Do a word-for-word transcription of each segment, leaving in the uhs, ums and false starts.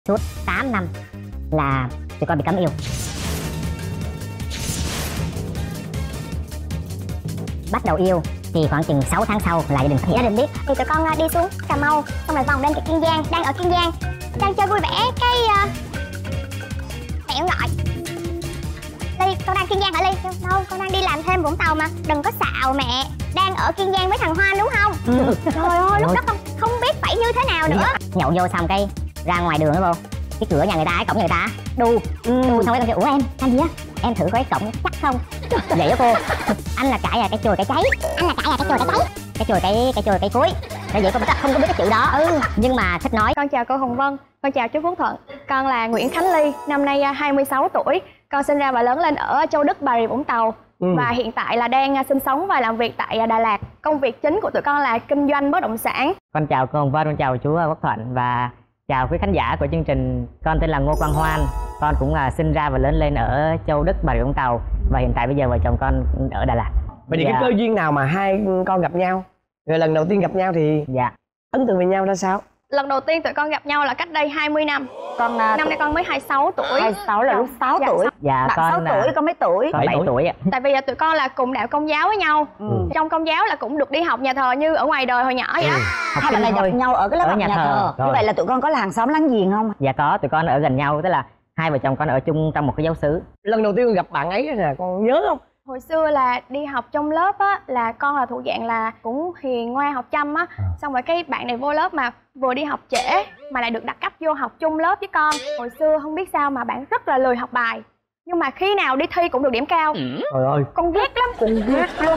Suốt tám năm là tụi con bị cấm yêu. Bắt đầu yêu thì khoảng chừng sáu tháng sau là gia đình gia đình biết. Thì tụi con đi xuống Cà Mau, xong rồi vòng lên cái Kiên Giang. Đang ở Kiên Giang, đang chơi vui vẻ, cái uh, mẹ gọi: Ly, con đang Kiên Giang hả Ly? Đâu, con đang đi làm thêm Vũng Tàu mà. Đừng có xạo mẹ, đang ở Kiên Giang với thằng Hoan đúng không? Ừ. Trời ơi, lúc đó con không biết phải như thế nào nữa. Nhậu vô xong cái ra ngoài đường đó vô, cái cửa nhà người ta, cái cổng nhà người ta đu ừ. đu xong cái con kêu: Ủa em, anh gì á? Em thử coi cái cổng chắc không? Vậy đó cô. Anh là cãi là cái chồi cái cháy. Anh là cãi là cái chồi cái cháy. Cái chồi cái cái chồi cái cuối. Tại vậy con không có biết cái chữ đó. Ừ. Nhưng mà thích nói. Con chào cô Hồng Vân, con chào chú Phú Thuận. Con là Nguyễn Khánh Ly, năm nay hai mươi sáu tuổi. Con sinh ra và lớn lên ở Châu Đức, Bà Rịa Vũng Tàu. Ừ. Và hiện tại là đang sinh sống và làm việc tại Đà Lạt. Công việc chính của tụi con là kinh doanh bất động sản. Con chào cô Hồng Vân, con chào chú Quốc Thuận và chào quý khán giả của chương trình. Con tên là Ngô Quang Hoan. Con cũng là sinh ra và lớn lên ở Châu Đức, Bà Rịa Vũng Tàu. Và hiện tại bây giờ vợ chồng con ở Đà Lạt. Vậy thì dạ. cái cơ duyên nào mà hai con gặp nhau? Rồi lần đầu tiên gặp nhau thì dạ. ấn tượng về nhau ra sao? Lần đầu tiên tụi con gặp nhau là cách đây hai mươi năm. Con năm nay con mới hai mươi sáu tuổi. hai mươi sáu là lúc sáu dạ, tuổi. Dạ, bạn con sáu tuổi, con mấy tuổi? Con bảy tuổi ạ. Tại vì tụi con là cùng đạo Công giáo với nhau. Ừ. Trong Công giáo là cũng được đi học nhà thờ như ở ngoài đời hồi nhỏ vậy đó. Ừ. Hai bạn này gặp nhau ở cái lớp học nhà, nhà thờ. thờ. Như vậy là tụi con có là hàng xóm láng giềng không? Dạ có, tụi con ở gần nhau, tức là hai vợ chồng con ở chung trong một cái giáo xứ. Lần đầu tiên con gặp bạn ấy là con nhớ không? Hồi xưa là đi học trong lớp á, là con là thuộc dạng là cũng hiền ngoan học chăm á. À. Xong rồi cái bạn này vô lớp mà vừa đi học trễ mà lại được đặt cấp vô học chung lớp với con. Hồi xưa không biết sao mà bạn rất là lười học bài, nhưng mà khi nào đi thi cũng được điểm cao. Ừ. Trời ơi, con ghét lắm. Con ghét lắm.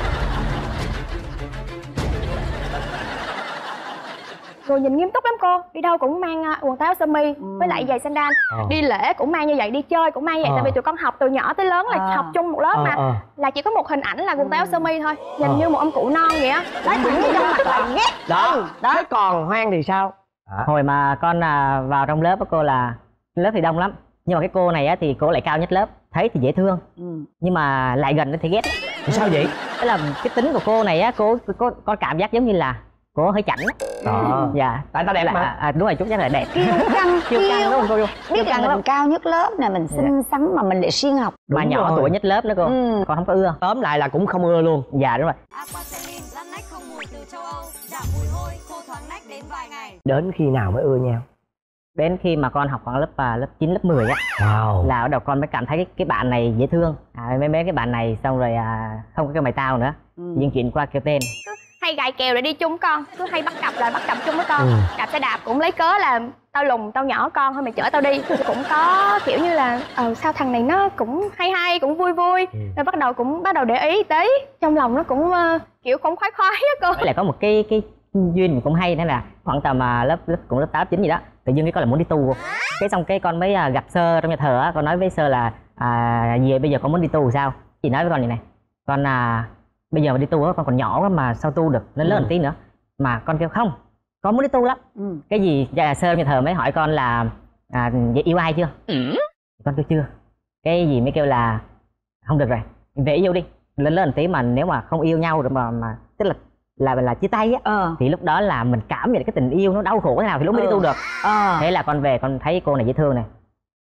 Rồi nhìn nghiêm túc lắm cô, đi đâu cũng mang quần táo sơ mi ừ. với lại giày sandal. À. Đi lễ cũng mang như vậy, đi chơi cũng mang như vậy. À. Tại vì tụi con học từ nhỏ tới lớn là à. học chung một lớp mà. À. Là chỉ có một hình ảnh là quần táo sơ mi thôi, nhìn à. như một ông cụ non vậy á. Đó, thẳng như trong mặt là ghét. Đó, đó. Thế còn Hoan thì sao? À. Hồi mà con vào trong lớp của cô là lớp thì đông lắm, nhưng mà cái cô này á thì cô lại cao nhất lớp, thấy thì dễ thương. Ừ. Nhưng mà lại gần thì ghét. Sao vậy? Tức là cái tính của cô này á, cô có có cảm giác giống như là cô hơi chảnh á. Ờ. Dạ. Tại tao đẹp mà. À, à, đúng rồi, chút chắc là đẹp. Kiêu căng, kiêu căng đúng không cô? Biết rằng mình cao nhất lớp nè, mình xinh dạ. xắn mà mình lại siêng học. Mà đúng nhỏ rồi. Tuổi nhất lớp nữa cô. Ừ. Con không có ưa. Tóm lại là cũng không ưa luôn. Dạ đúng rồi. Aquacelin lăn nách không mùi từ châu Âu, giảm mùi hôi, khô thoáng nách đến vài ngày. Đến khi nào mới ưa nhau? Đến khi mà con học khoảng lớp à, lớp chín, lớp mười á. Wow. Là bắt đầu con mới cảm thấy cái, cái bạn này dễ thương. À, mấy mấy cái bạn này xong rồi à, không có cái mày tao nữa. Ừ. Di chuyển qua kêu tên. Hay gài kèo để đi chung con, cứ hay bắt cặp là bắt cặp chung với con. Ừ. Đạp xe đạp cũng lấy cớ là tao lùn tao nhỏ con thôi mày chở tao đi. Cũng có kiểu như là ờ sao thằng này nó cũng hay hay cũng vui vui. Ừ. Rồi bắt đầu cũng bắt đầu để ý tí, trong lòng nó cũng uh, kiểu cũng khoái khoái á cô. Lại có một cái cái duyên cũng hay nữa là khoảng tầm uh, lớp lớp cũng lớp tám chín gì đó, tự nhiên cái con là muốn đi tu. Cái xong cái con mới uh, gặp Sơ trong nhà thờ á, con nói với Sơ là à, gì bây giờ con muốn đi tu sao? Chị nói với con này này, con à, bây giờ mà đi tu á, con còn nhỏ quá mà sao tu được, lên lớn ừ. tí nữa. Mà con kêu không, con muốn đi tu lắm. Ừ. Cái gì dạ, Sơ nhà thờ mới hỏi con là à, vậy yêu ai chưa? Ừ. Con kêu chưa. Cái gì mới kêu là không được rồi, về yêu đi, lên lớn tí mà nếu mà không yêu nhau rồi mà mà tức là là là chia tay á. Ờ. Thì lúc đó là mình cảm nhận cái tình yêu nó đau khổ thế nào thì lúc mới ừ. đi tu được. Ờ. Thế là con về con thấy cô này dễ thương này,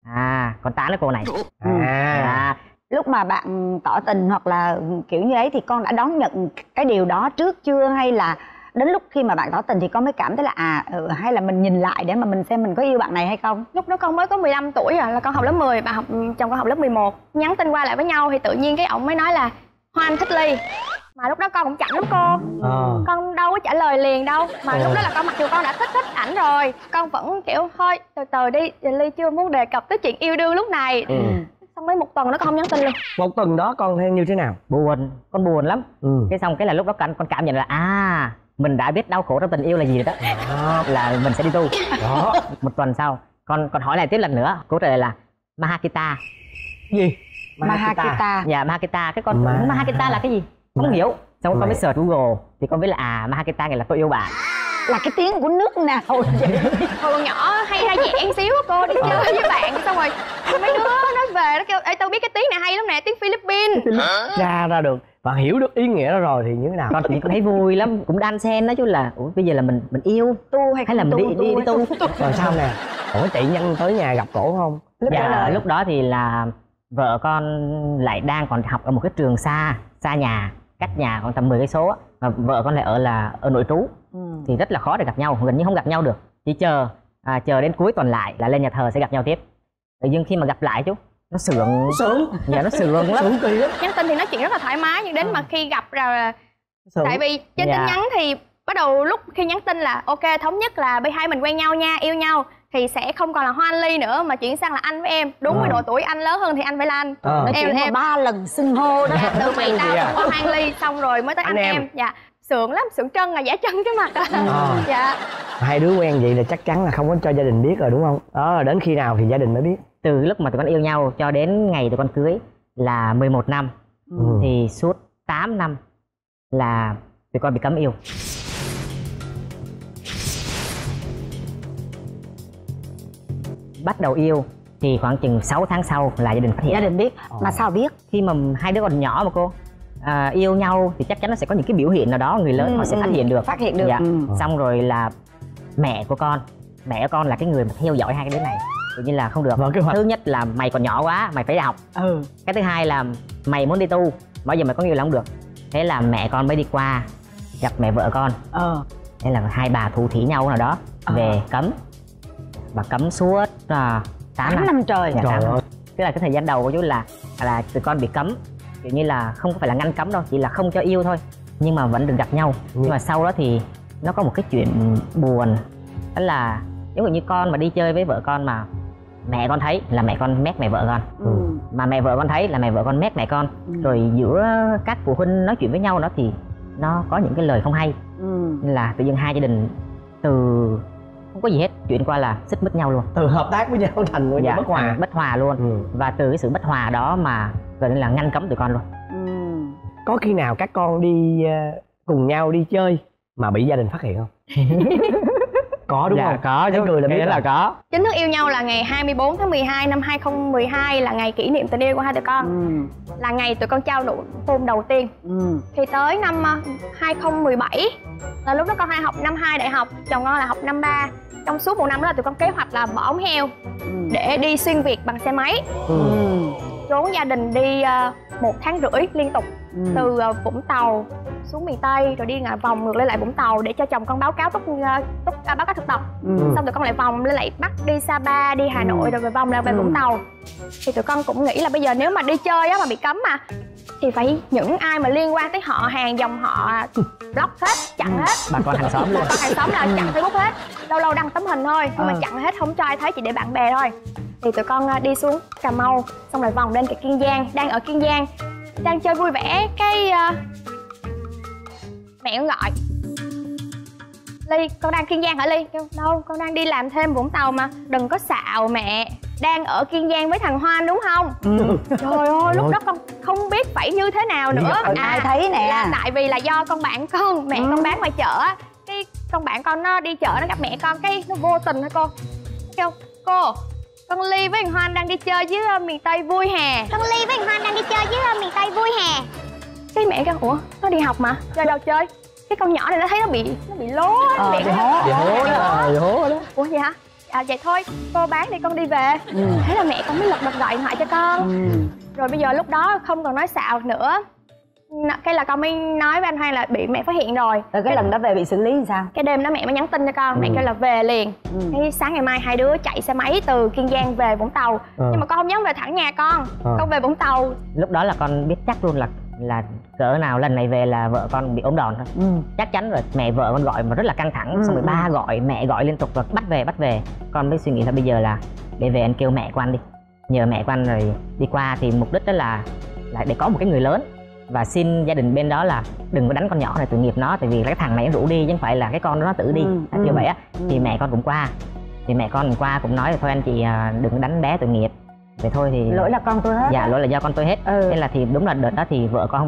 à con tán với cô này. Ừ. À. Lúc mà bạn tỏ tình hoặc là kiểu như ấy thì con đã đón nhận cái điều đó trước chưa, hay là đến lúc khi mà bạn tỏ tình thì con mới cảm thấy là à ừ, hay là mình nhìn lại để mà mình xem mình có yêu bạn này hay không? Lúc đó con mới có mười lăm tuổi rồi, là con học lớp mười, bà học chồng con học lớp mười một. Nhắn tin qua lại với nhau thì tự nhiên cái ổng mới nói là Hoan thích Ly. Mà lúc đó con cũng chảnh lắm cô. À. Con đâu có trả lời liền đâu. Mà à. lúc đó là con mặc dù con đã thích thích ảnh rồi, con vẫn kiểu thôi từ từ đi, Ly chưa muốn đề cập tới chuyện yêu đương lúc này. Ừ. Xong mấy một tuần nó con không nhắn tin luôn. Một tuần đó con thấy như thế nào? Buồn, con buồn lắm. Ừ. Cái xong cái là lúc đó con, con cảm nhận là à mình đã biết đau khổ trong tình yêu là gì rồi đó. Đó. Là mình sẽ đi tu. Đó. Một tuần sau con còn hỏi lại tiếp lần nữa, cô trả lời là Mahakita. Gì? Mahakita. Mahakita. Dạ Mahakita. Cái con Ma... Mahakita là cái gì? Không Ma... hiểu. Xong con mới search Google thì con biết là à Mahakita này là tôi yêu bạn. Là cái tiếng của nước nào vậy? Hồi còn nhỏ hay ra giảng xíu cô đi chơi với bạn, xong rồi mấy đứa nói về nó kêu ê tao biết cái tiếng này hay lắm nè, tiếng Philippines. Ra ra được và hiểu được ý nghĩa đó rồi thì như thế nào? Con cũng thấy vui lắm, cũng đan xen đó chứ là ủa bây giờ là mình mình yêu tu hay, hay là mình tu, đi tu, đi, đi tu. Rồi sao nè? Ủa chị Nhân tới nhà gặp cổ không? Lúc dạ, đó lúc đó thì là vợ con lại đang còn học ở một cái trường xa xa nhà, cách nhà còn tầm mười cây số, và vợ con lại ở là ở nội trú. Ừ. Thì rất là khó để gặp nhau, gần như không gặp nhau được, chỉ chờ à, chờ đến cuối tuần lại là lên nhà thờ sẽ gặp nhau tiếp. Tự dưng khi mà gặp lại chú nó sượng sượng dạ nó sượng lắm. Sượng kỳ lắm. Nhắn tin thì nói chuyện rất là thoải mái, nhưng đến à. mà khi gặp rồi là sượng. Tại vì trên dạ. tin nhắn thì bắt đầu lúc khi nhắn tin là ok thống nhất là bây hai mình quen nhau nha, yêu nhau thì sẽ không còn là Hoa Anh Ly nữa mà chuyển sang là anh với em. Đúng với à. độ tuổi anh lớn hơn thì anh phải là anh. À. Em là em ba lần xưng hô đó. Dạ, từ mày tao qua Hoa Anh Ly xong rồi mới tới anh, anh em. em. Dạ. Sượng lắm, sượng chân là giả chân cái mặt à. À. Dạ. Hai đứa quen vậy là chắc chắn là không có cho gia đình biết rồi đúng không? Đó là đến khi nào thì gia đình mới biết? Từ lúc mà tụi con yêu nhau cho đến ngày tụi con cưới là mười một năm. Ừ. Thì suốt tám năm là tụi con bị cấm yêu. Bắt đầu yêu thì khoảng chừng sáu tháng sau là gia đình phát hiện. Gia đình biết. Mà sao biết? Khi mà hai đứa còn nhỏ mà cô à, yêu nhau thì chắc chắn nó sẽ có những cái biểu hiện nào đó người lớn ừ, họ sẽ ừ. phát hiện được. Phát hiện được. Dạ. Ừ. Xong rồi là mẹ của con, mẹ của con là cái người mà theo dõi hai cái đứa này. Tự nhiên là không được. Vâng, thứ nhất là mày còn nhỏ quá, mày phải đi học. Ừ. Cái thứ hai là mày muốn đi tu, bao giờ mày có yêu là không được. Thế là mẹ con mới đi qua gặp mẹ vợ con. Ờ. Thế là hai bà thủ thỉ nhau nào đó ờ. về cấm. Và cấm suốt uh, tám năm trời. Dạ, trời ơi. Tức là cái thời gian đầu của chú là là tụi con bị cấm, kiểu như là không phải là ngăn cấm đâu, chỉ là không cho yêu thôi, nhưng mà vẫn được gặp nhau. Ừ. Nhưng mà sau đó thì nó có một cái chuyện buồn, đó là giống như con mà đi chơi với vợ con mà mẹ con thấy là mẹ con mét mẹ vợ con. Ừ. Mà mẹ vợ con thấy là mẹ vợ con mét mẹ con. Ừ. Rồi giữa các phụ huynh nói chuyện với nhau đó thì nó có những cái lời không hay. Ừ. Nên là tự nhiên hai gia đình từ không có gì hết chuyển qua là xích mích nhau luôn, từ hợp tác với nhau thành với dạ, bất hòa bất hòa luôn. Ừ. Và từ cái sự bất hòa đó mà gần như là ngăn cấm tụi con luôn. Ừ. Có khi nào các con đi uh, cùng nhau đi chơi mà bị gia đình phát hiện không? Có đúng dạ, không? Có, chứ người là biết là có. Chính thức yêu nhau là ngày hai mươi bốn tháng mười hai năm hai không một hai, là ngày kỷ niệm tình yêu của hai tụi con. Ừ. Là ngày tụi con trao nụ hôn đầu tiên. Ừ. Thì tới năm hai không một bảy là lúc đó con hay học năm hai đại học, chồng con là học năm ba. Trong suốt một năm đó là tụi con kế hoạch là bỏ ống heo ừ. để đi xuyên Việt bằng xe máy. Ừ. Trốn gia đình đi uh, một tháng rưỡi liên tục. Ừ. Từ uh, Vũng Tàu xuống miền Tây rồi đi vòng ngược lên lại Vũng Tàu để cho chồng con báo cáo tốt uh, tốt uh, báo cáo thực tập. Ừ. Xong tụi con lại vòng lên lại Bắc, đi Sapa, đi Hà Nội, ừ. rồi về vòng lại về ừ. Vũng Tàu. Thì tụi con cũng nghĩ là bây giờ nếu mà đi chơi á mà bị cấm mà thì phải những ai mà liên quan tới họ hàng dòng họ block hết, chặn hết. Bà con hàng xóm luôn. Bà con hàng xóm là chặn Facebook hết. Lâu lâu đăng tấm hình thôi nhưng ừ. mà chặn hết, không cho ai thấy, chỉ để bạn bè thôi. Thì tụi con đi xuống Cà Mau xong rồi vòng lên cái Kiên Giang, đang ở Kiên Giang đang chơi vui vẻ cái uh... mẹ con gọi Ly, con đang Kiên Giang hả Ly? Kêu đâu, con đang đi làm thêm Vũng Tàu mà. Đừng có xạo mẹ, đang ở Kiên Giang với thằng Hoan đúng không? Ừ. Trời ơi, lúc đó con không biết phải như thế nào nữa. À, ai thấy nè. Là tại vì là do con bạn con, mẹ ừ. con bán ngoài chợ. Cái con bạn con nó đi chợ nó gặp mẹ con, cái nó vô tình thôi cô. Kêu cô, con Ly với thằng Hoan đang đi chơi dưới uh, miền Tây vui hè. Con Ly với thằng Hoan đang đi chơi dưới uh, miền Tây vui hè. Cái mẹ kêu ủa, nó đi học mà, chơi đâu chơi? Cái con nhỏ này nó thấy nó bị nó bị lố á, ờ, bị hố, bị hố đó, bị hố đó. Ủa vậy hả? À vậy thôi, cô bán đi con đi về. Ừ. Thế là mẹ con mới lật đật gọi điện thoại cho con. Ừ. Rồi bây giờ lúc đó không còn nói xạo nữa. Cái là con mới nói với anh Hoan là bị mẹ phát hiện rồi. Rồi cái, cái lần đó về bị xử lý thì sao? Cái đêm đó mẹ mới nhắn tin cho con, ừ. mẹ kêu là về liền. Ừ. Cái sáng ngày mai hai đứa chạy xe máy từ Kiên Giang về Vũng Tàu. Ừ. Nhưng mà con không dám về thẳng nhà con, ừ. con về Vũng Tàu. Lúc đó là con biết chắc luôn là là cỡ nào lần này về là vợ con bị ốm đòn thôi. Ừ. Chắc chắn rồi, mẹ vợ con gọi mà rất là căng thẳng. Ừ. Xong rồi ba gọi, mẹ gọi liên tục và bắt về bắt về. Con mới suy nghĩ là bây giờ là để về anh kêu mẹ của anh đi, nhờ mẹ của anh rồi đi qua. Thì mục đích đó là là để có một cái người lớn và xin gia đình bên đó là đừng có đánh con nhỏ này, tội nghiệp nó, tại vì cái thằng này nó rủ đi chứ không phải là cái con nó tự đi. Ừ. Kiểu ừ. vậy á. Ừ. Thì mẹ con cũng qua, thì mẹ con qua cũng nói là thôi anh chị đừng đánh bé tội nghiệp. Vậy thôi thì lỗi là con tôi hết. Dạ, lỗi là do con tôi hết. Ừ. Thế là thì đúng là đợt đó thì vợ con không bị đánh.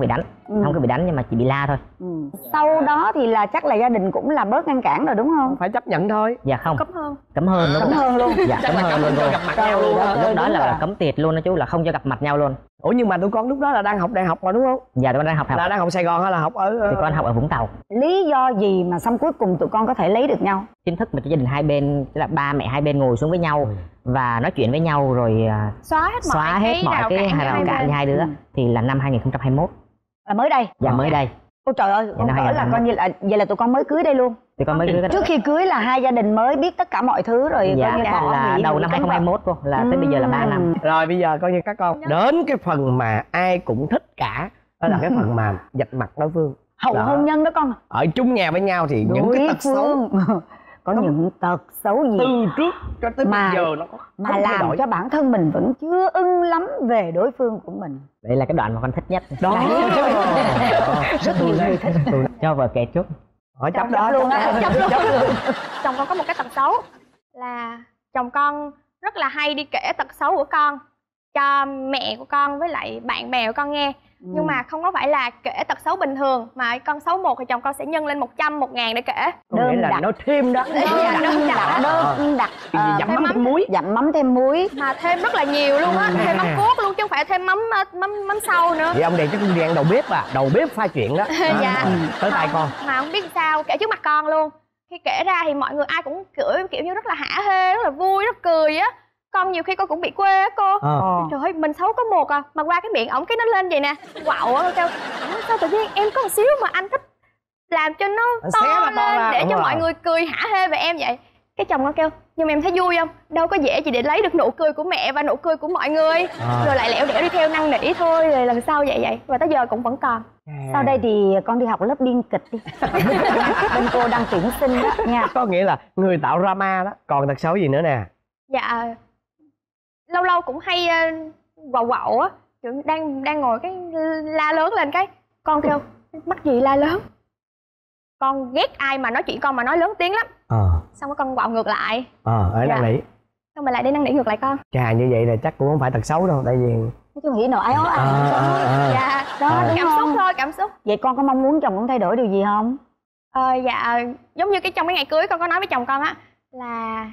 Ừ. Không có bị đánh nhưng mà chỉ bị la thôi. Ừ. Sau đó thì là chắc là gia đình cũng là bớt ngăn cản rồi đúng không? Phải chấp nhận thôi. Dạ không, Cấm hơn. cấm hơn đúng Cấm không? hơn luôn. Dạ cấm hơn luôn rồi. Gặp mặt nhau luôn á. Lúc đó Đúng là rồi. cấm tiệt luôn đó chú, là không cho gặp mặt nhau luôn. Ủa nhưng mà tụi con lúc đó là đang học đại học mà đúng không? Dạ tụi con đang học học. Là đang học Sài Gòn hay là học ở Thì con học ở Vũng Tàu. Lý do gì mà xong cuối cùng tụi con có thể lấy được nhau? Chính thức mà cho gia đình hai bên, tức là ba mẹ hai bên ngồi xuống với nhau Ừ. và nói chuyện với nhau rồi à, Xóa hết mọi xóa hết mọi rào cái cản giữa rào hai cản bên. giữa hai đứa. Ừ. Thì là năm hai nghìn không trăm hai mươi mốt. Là mới đây. Dạ mới đây. Ôi trời ơi, con năm cỡ hai nghìn là hai mươi coi như là vậy là tụi con mới cưới đây luôn. Thì con mới cưới Trước khi cưới là hai gia đình mới biết tất cả mọi thứ rồi dạ coi như bỏ là nghỉ đầu rồi năm hai cấm nghìn không trăm hai mươi mốt cô, là tới bây giờ là ba năm. Rồi bây giờ coi như các con đến cái phần mà ai cũng thích cả. Đó là cái phần mà vạch mặt đối phương. Hậu Đó. hôn nhân đó con. Ở chung nhà với nhau thì những Đối cái tật xấu phương có những tật xấu gì từ trước cho tới Mà- bây giờ nó có mà không thay làm đổi. cho bản thân mình vẫn chưa ưng lắm về đối phương của mình. Đây là cái đoạn mà con thích nhất. Đó. Rất nhiều người thích. Cho vợ kể trước. Hỏi chấp Chấp đó luôn á, chấp luôn. Chồng con có một cái tật xấu là chồng con rất là hay đi kể tật xấu của con cho mẹ của con với lại bạn bè của con nghe. Nhưng mà không có phải là kể tật xấu bình thường, mà con xấu một thì chồng con sẽ nhân lên một trăm, một ngàn để kể. có nghĩa đơn là đặt. nó thêm đó. Dạ, đơn giản. Đơn đặt. Cái gì Ờ, dặm thêm mắm mắm. thêm muối. dặm mắm thêm muối. Mà thêm rất là nhiều luôn á, thêm mắm cốt luôn chứ không phải thêm mắm ờ, mắm mắm sâu nữa. Vậy ông này chắc cũng đi ăn đầu bếp à, đầu bếp pha chuyện đó. Đó. Dạ. Ừ, tới tay con. Mà không biết sao kể trước mặt con luôn. Khi kể ra thì mọi người ai cũng kiểu kiểu như rất là hả hê, rất là vui, rất cười á. Con nhiều khi con cũng bị quê á cô. Ờ. Trời ơi, mình xấu có một à, mà qua cái miệng ổng cái nó lên vậy nè. Quạo á, kêu "Ủa, sao tự nhiên em có một xíu mà anh thích làm cho nó Anh to xé nó lên to ra, để đúng cho rồi. mọi người cười hả hê về em vậy." Cái chồng con kêu "Nhưng mà em thấy vui không? Đâu có dễ gì để lấy được nụ cười của mẹ và nụ cười của mọi người." À. Rồi lại lẻo đẻo đi theo năn nỉ thôi, rồi lần sau vậy vậy. Và tới giờ cũng vẫn còn. Sau đây thì con đi học lớp biên kịch đi. Bên cô đang tuyển sinh đó nha. Có nghĩa là người tạo drama đó. Còn tật xấu gì nữa nè? Dạ lâu lâu cũng hay ờ, quạo quạo á, kiểu đang đang ngồi cái la lớn lên cái con kêu mắc gì la lớn. Con ghét ai mà nói chuyện con mà nói lớn tiếng lắm, Ờ. xong rồi con quạo ngược lại, Ờ, ở Dạ. năn nỉ. xong rồi lại đi năn nỉ ngược lại con. Chà như vậy là chắc cũng không phải tật xấu đâu. Tại vì Nói chung nghĩ nội ái ố Ờ, à. ờ, ờ. Dạ Đó, Ờ. đúng cảm không? xúc thôi, cảm xúc. Vậy con có mong muốn chồng con thay đổi điều gì không? Ờ, dạ giống như cái trong cái ngày cưới con có nói với chồng con á là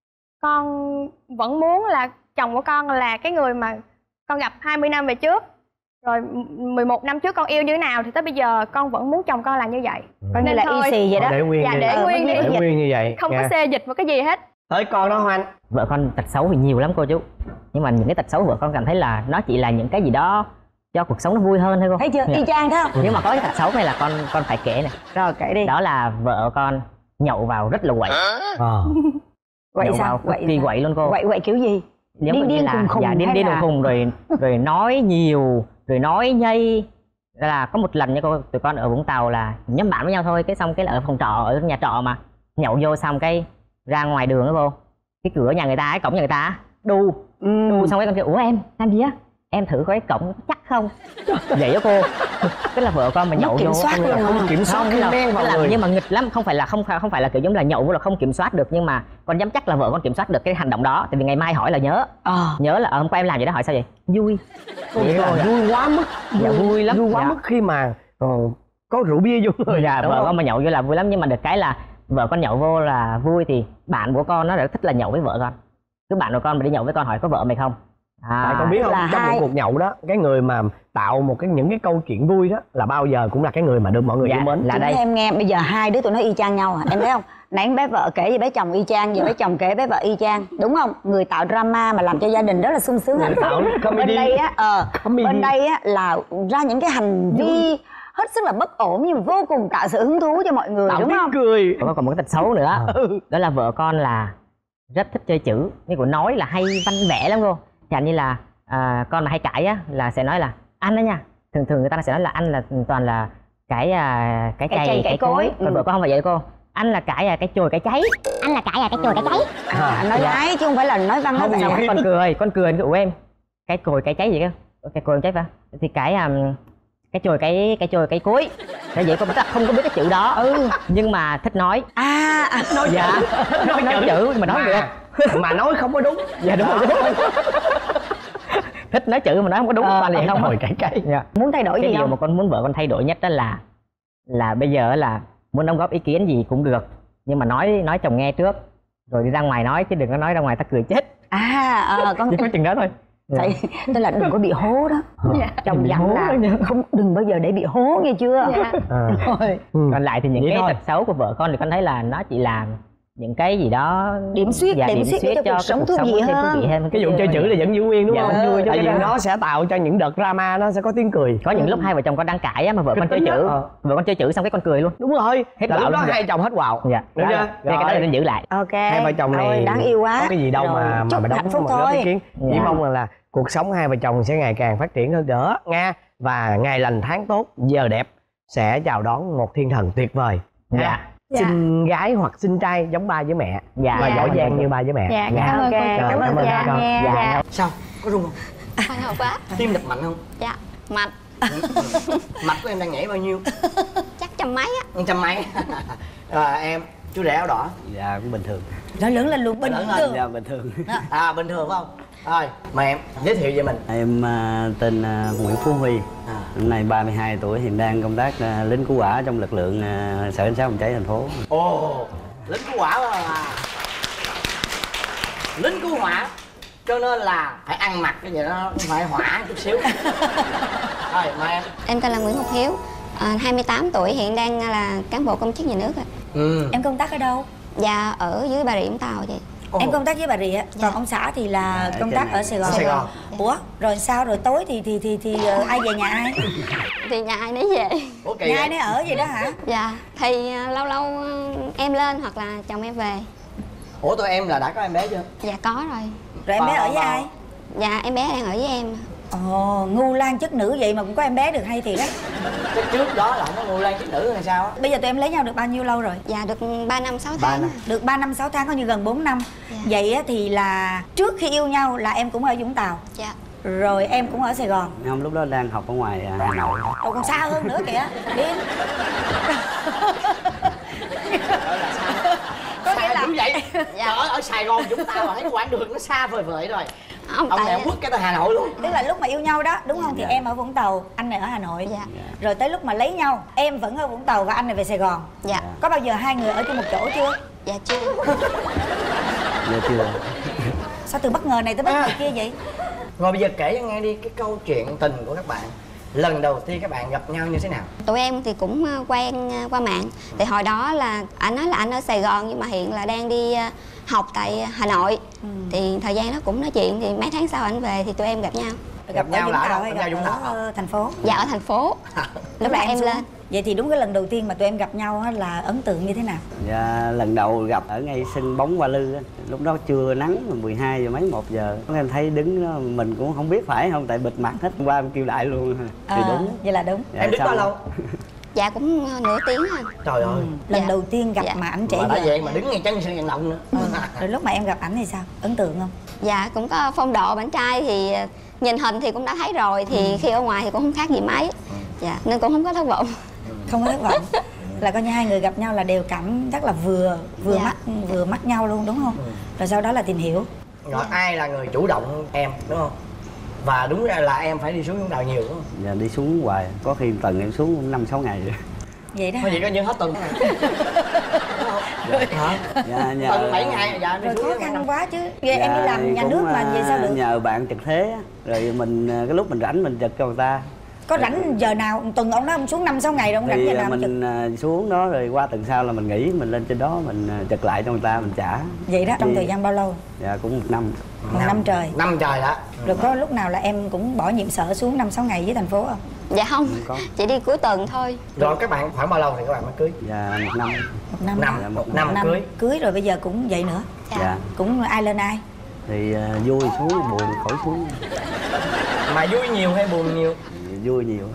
con vẫn muốn là chồng của con là cái người mà con gặp hai mươi năm về trước, rồi mười một năm trước con yêu như thế nào thì tới bây giờ con vẫn muốn chồng con là như vậy. Coi như Nên là thôi. y xì vậy đó. Để nguyên Dạ, đi. để Ờ, nguyên mới đi. như Để nguyên như vậy. Không có nha. xê dịch một cái gì hết. Tới con đó Hoanh. Vợ con tật xấu thì nhiều lắm cô chú. Nhưng mà những cái tật xấu vợ con cảm thấy là nó chỉ là những cái gì đó cho cuộc sống nó vui hơn thôi cô. Thấy chưa? Dạ. Y chang thấy không? Nhưng mà có cái tật xấu này là con con phải kể này. Rồi kể đi. Đó là vợ con nhậu vào rất là quậy. Ờ. Quậy Nhậu sao? vào cực Quậy kỳ sao? quậy luôn cô. Quậy quậy kiểu gì? Giống điên như điên là khùng khùng dạ, điên hay điên là- khùng khùng rồi rồi nói nhiều rồi nói nhây. Đó là có một lần nha cô, tụi con ở Vũng Tàu là nhóm bạn với nhau thôi, cái xong cái là ở phòng trọ, ở nhà trọ mà nhậu vô xong cái ra ngoài đường đó cô, cái cửa nhà người ta, cái cổng nhà người ta đu Ừ. đu xong cái con kêu ủa em làm gì á, em thử coi cái cổng chắc không. Vậy đó cô. Tức là vợ con mà nhậu kiểm vô soát luôn Không hả? kiểm soát không, cái là, men vào là, người. nhưng mà nghịch lắm, không phải là không phải không phải là kiểu giống là nhậu vô là không kiểm soát được, nhưng mà con dám chắc là vợ con kiểm soát được cái hành động đó, tại vì ngày mai hỏi là nhớ Ờ. nhớ là ờ, hôm qua em làm vậy đó, hỏi sao vậy, vui. Có nghĩa là vui quá mức. Dạ, vui lắm. Vui quá Dạ. mức khi mà ờ, có rượu bia vô người. Dạ, đúng vợ không? con mà nhậu vô là vui lắm, nhưng mà được cái là vợ con nhậu vô là vui thì bạn của con nó rất thích là nhậu với vợ con. Cứ bạn của con mà đi nhậu với con hỏi có vợ mày không. À, Tại con biết không, là trong hai- một cuộc nhậu đó, cái người mà tạo một cái những cái câu chuyện vui đó là bao giờ cũng là cái người mà được mọi người dạ, yêu mến. là Chị đây. nói em nghe, bây giờ hai đứa tụi nó y chang nhau à. Em thấy không? Nãy bé vợ kể về bé chồng y chang, giờ bé chồng kể bé vợ y chang. Đúng không? Người tạo drama mà làm cho gia đình rất là sung sướng hạnh phúc. tạo comedy. Bên đây á, ờ, Comedy. bên đây á là ra những cái hành vi hết sức là bất ổn nhưng mà vô cùng tạo sự hứng thú cho mọi người, Tạo đúng tiếng không? cười. Vợ con còn một cái tật xấu nữa. Ừ. Đó là vợ con là rất thích chơi chữ, như của nói là hay văn vẽ lắm cô. Chẳng như là à, con mà hay cãi á là sẽ nói là anh đó nha, thường thường người ta sẽ nói là anh là toàn là cái à, cái Cái cày chày, cái cối. còn Ừ. vợ con không phải vậy cô, anh là cãi là cái chồi cái cháy. Anh là cãi à cái chồi cái cháy. À, nói lái chứ không phải là nói văn nói Không, nhiều vẽ. khi- Con cười con cười của em cái cồi cái cháy gì cơ, cái cồi cái cháy phải thì cái um, cái chồi cái cái chồi cái cối, thế vậy con không có biết cái chữ đó. Ừ. Nhưng mà thích nói. À, à, nói Dạ, nói, nói chữ mà nói được. mà nói không có đúng. Dạ đúng rồi. Thế thích nói chữ mà nói không có đúng Ờ, con liền không Hồi cái cái dạ. Muốn thay đổi Cái gì điều không? mà con muốn vợ con thay đổi nhất đó là là bây giờ là muốn đóng góp ý kiến gì cũng được, nhưng mà nói nói chồng nghe trước rồi đi ra ngoài nói, chứ đừng có nói ra ngoài ta cười chết. À ờ, con Chỉ có chừng đó thôi. phải tức là đừng có bị hố đó. Dạ. Chồng Bị dặn hố là đó nha. không, đừng bao giờ để bị hố nghe chưa? Dạ. à. Rồi. Ừ. Còn lại thì những Vậy cái thôi. tật xấu của vợ con thì con thấy là nó chỉ làm những cái gì đó Điểm xuyết, dạ, điểm xuyết để cho cho cuộc cái sống cuộc thú sống vị nó thêm hơn. thú vị hơn. Cái vụ chơi chữ là vẫn giữ nguyên đúng Dạ, không? vẫn vui cho Tại cái vì đó. nó sẽ tạo cho những đợt drama, nó sẽ có tiếng cười. Có những lúc hai vợ chồng con đang cãi á, mà vợ con chơi tính đó. chữ, Ờ. vợ con chơi chữ xong cái con cười luôn. Đúng rồi, Hết là lúc quạo đó luôn. hai chồng hết quạo. Dạ. Đúng Đó chưa? là- cái đó là nên giữ lại. Ok. Hai vợ chồng này Ôi, đáng yêu quá. có cái gì đâu Rồi, mà mà chúc mà hạnh đóng phúc một góp thôi. ý kiến. Chỉ Dạ. mong là, là cuộc sống hai vợ chồng sẽ ngày càng phát triển hơn nữa nha, và ngày lành tháng tốt, giờ đẹp sẽ chào đón một thiên thần tuyệt vời. Dạ. Ha. Dạ. Xinh gái hoặc xinh trai giống ba với mẹ, Dạ. và Dạ. giỏi giang như ba với mẹ. Dạ, Dạ. cảm ơn Ok, cô. cảm Rồi, ơn cảm ơn dạ con. nha. Dạ. Dạ. Sao? Có rung không? Hồi hộp quá. Tim đập mạnh không? Dạ. Mạnh. Mạch của em đang nhảy bao nhiêu? Chắc trăm mấy á. Trăm mấy. À, em chú rể áo đỏ. Dạ cũng bình thường. Nó lớn lên luôn bình Lớn lên. thường. Dạ bình thường. À bình thường phải không? Rồi mời em giới thiệu về mình. Em à, tên à, Nguyễn Phú Huy. À. Năm nay ba mươi hai tuổi, hiện đang công tác à, lính cứu hỏa trong lực lượng à, sở cảnh sát phòng cháy thành phố. Ồ, lính cứu hỏa mà. Lính cứu hỏa cho nên là phải ăn mặc cái gì đó phải hỏa chút xíu. Rồi mời em. Em tên là Nguyễn Ngọc Hiếu, à, hai mươi tám tuổi, hiện đang là cán bộ công chức nhà nước ạ. Ừ. Em công tác ở đâu? Dạ ở dưới Bà Rịa Vũng Tàu chị. Ồ. Em công tác với Bà Rịa, còn Dạ. ông xã thì là Dạ, công trên tác này. ở Sài Gòn. Ở Sài Gòn. Ủa, rồi sao rồi tối thì thì thì thì ờ, ai về nhà ai? Thì nhà ai nấy về. Ủa kỳ Nhà vậy? ai nấy ở vậy đó hả? Dạ thì à, lâu lâu à, em lên hoặc là chồng em về. Ủa tụi em là đã có em bé chưa? Dạ có rồi. Rồi em bé Bao- ở với bao- ai? Dạ em bé đang ở với em. Ồ, ngu lan chất nữ vậy mà cũng có em bé được hay thiệt á. Cái trước đó là không có ngu lan chức nữ hay sao á? Bây giờ tụi em lấy nhau được bao nhiêu lâu rồi? Dạ được ba năm sáu Ba tháng. năm. Được ba năm sáu tháng, coi như gần bốn năm. Dạ. Vậy á thì là trước khi yêu nhau là em cũng ở Vũng Tàu, Dạ. rồi em cũng ở Sài Gòn. Không, lúc đó đang học ở ngoài à, Hà Nội. Ồ, còn xa hơn nữa kìa. Điên. Có nghĩa Xa là dữ vậy? Dạ. Trời ơi, ở Sài Gòn chúng ta mà thấy quãng đường nó xa vời vợi rồi. Không, Ông tại- này quất cái tới Hà Nội luôn. tức là lúc mà yêu nhau đó, đúng không? Thì Dạ. em ở Vũng Tàu, anh này ở Hà Nội. Dạ. Rồi tới lúc mà lấy nhau, em vẫn ở Vũng Tàu và anh này về Sài Gòn. Dạ. Có bao giờ hai người ở chung một chỗ chưa? Dạ chưa. Dạ chưa. Sao từ bất ngờ này tới bất ngờ kia vậy? Rồi bây giờ kể cho nghe đi cái câu chuyện tình của các bạn. Lần đầu tiên các bạn gặp nhau như thế nào? Tụi em thì cũng à, quen à, qua mạng. Thì hồi đó là anh nói là anh ở Sài Gòn nhưng mà hiện là đang đi à, học tại Hà Nội. Ừ. Thì thời gian đó cũng nói chuyện, thì mấy tháng sau anh về thì tụi em gặp nhau. Gặp ở nhau Vũng là ở Tàu đâu? hay Gặp nhau gặp Vũng Tàu ở ờ, thành phố? Dạ ở thành phố. Lúc đó em xuống. lên. Vậy thì đúng cái lần đầu tiên mà tụi em gặp nhau á là ấn tượng như thế nào? Dạ lần đầu gặp ở ngay sân bóng Hoa Lư á. Lúc đó chưa nắng, mà mười hai giờ mấy một giờ. Em thấy đứng đó mình cũng không biết phải không, tại bịt mặt hết. Qua em kêu lại luôn. Thì À, đúng. vậy là đúng. Dạ, Em đứng xong bao rồi. lâu? Dạ cũng à, nửa tiếng thôi. Trời ơi. Lần Dạ. đầu tiên gặp Dạ. mà ảnh trẻ Mà đã giờ. vậy mà đứng ngay chân sân vận động nữa. Ừ. Rồi lúc mà em gặp ảnh thì sao? Ấn tượng không? Dạ cũng có phong độ bạn trai, thì à, nhìn hình thì cũng đã thấy rồi. Thì Ừ. khi ở ngoài thì cũng không khác gì mấy. Dạ nên cũng không có thất vọng. Không có thất vọng. Là coi như hai người gặp nhau là đều cảm chắc là vừa vừa Dạ. mắt vừa mắt nhau luôn đúng không? Ừ. Rồi sau đó là tìm hiểu. Rồi ai là người chủ động em đúng không? Và đúng ra là em phải đi xuống Vũng Tàu nhiều đúng không? Dạ đi xuống hoài, có khi tuần em xuống năm sáu ngày rồi. Vậy đó. Có gì hả? coi như hết tuần này. Đúng không? Hả? Dạ nhờ. Tuần bảy ngày dạ đi Rồi xuống khó năm khăn năm. quá chứ. Vậy em đi làm thì nhà cũng, nước mà vậy sao à, được? Nhờ bạn trực thế á, rồi mình à, cái lúc mình rảnh mình trực cho người ta. Có rảnh giờ nào tuần ông đó ông xuống năm sáu ngày rồi ông rảnh Thì giờ à, nào mà trực. mình à, xuống đó rồi qua tuần sau là mình nghỉ, mình lên trên đó mình à, trực lại cho người ta mình trả. Vậy đó trong Thì- thời gian bao lâu? Dạ cũng một năm. Một năm trời. Năm trời đó. Rồi có lúc nào là em cũng bỏ nhiệm sở xuống năm sáu ngày với thành phố không? Dạ không, Không có. chỉ đi cuối tuần thôi. Rồi các bạn khoảng bao lâu thì các bạn mới cưới? Dạ một năm. Một năm. Năm, Dạ, một một năm năm cưới. cưới rồi bây giờ cũng vậy nữa. Dạ. Dạ. Cũng ai lên ai? Thì à, vui xuống, buồn khỏi xuống. Mà vui nhiều hay buồn nhiều? Vui nhiều.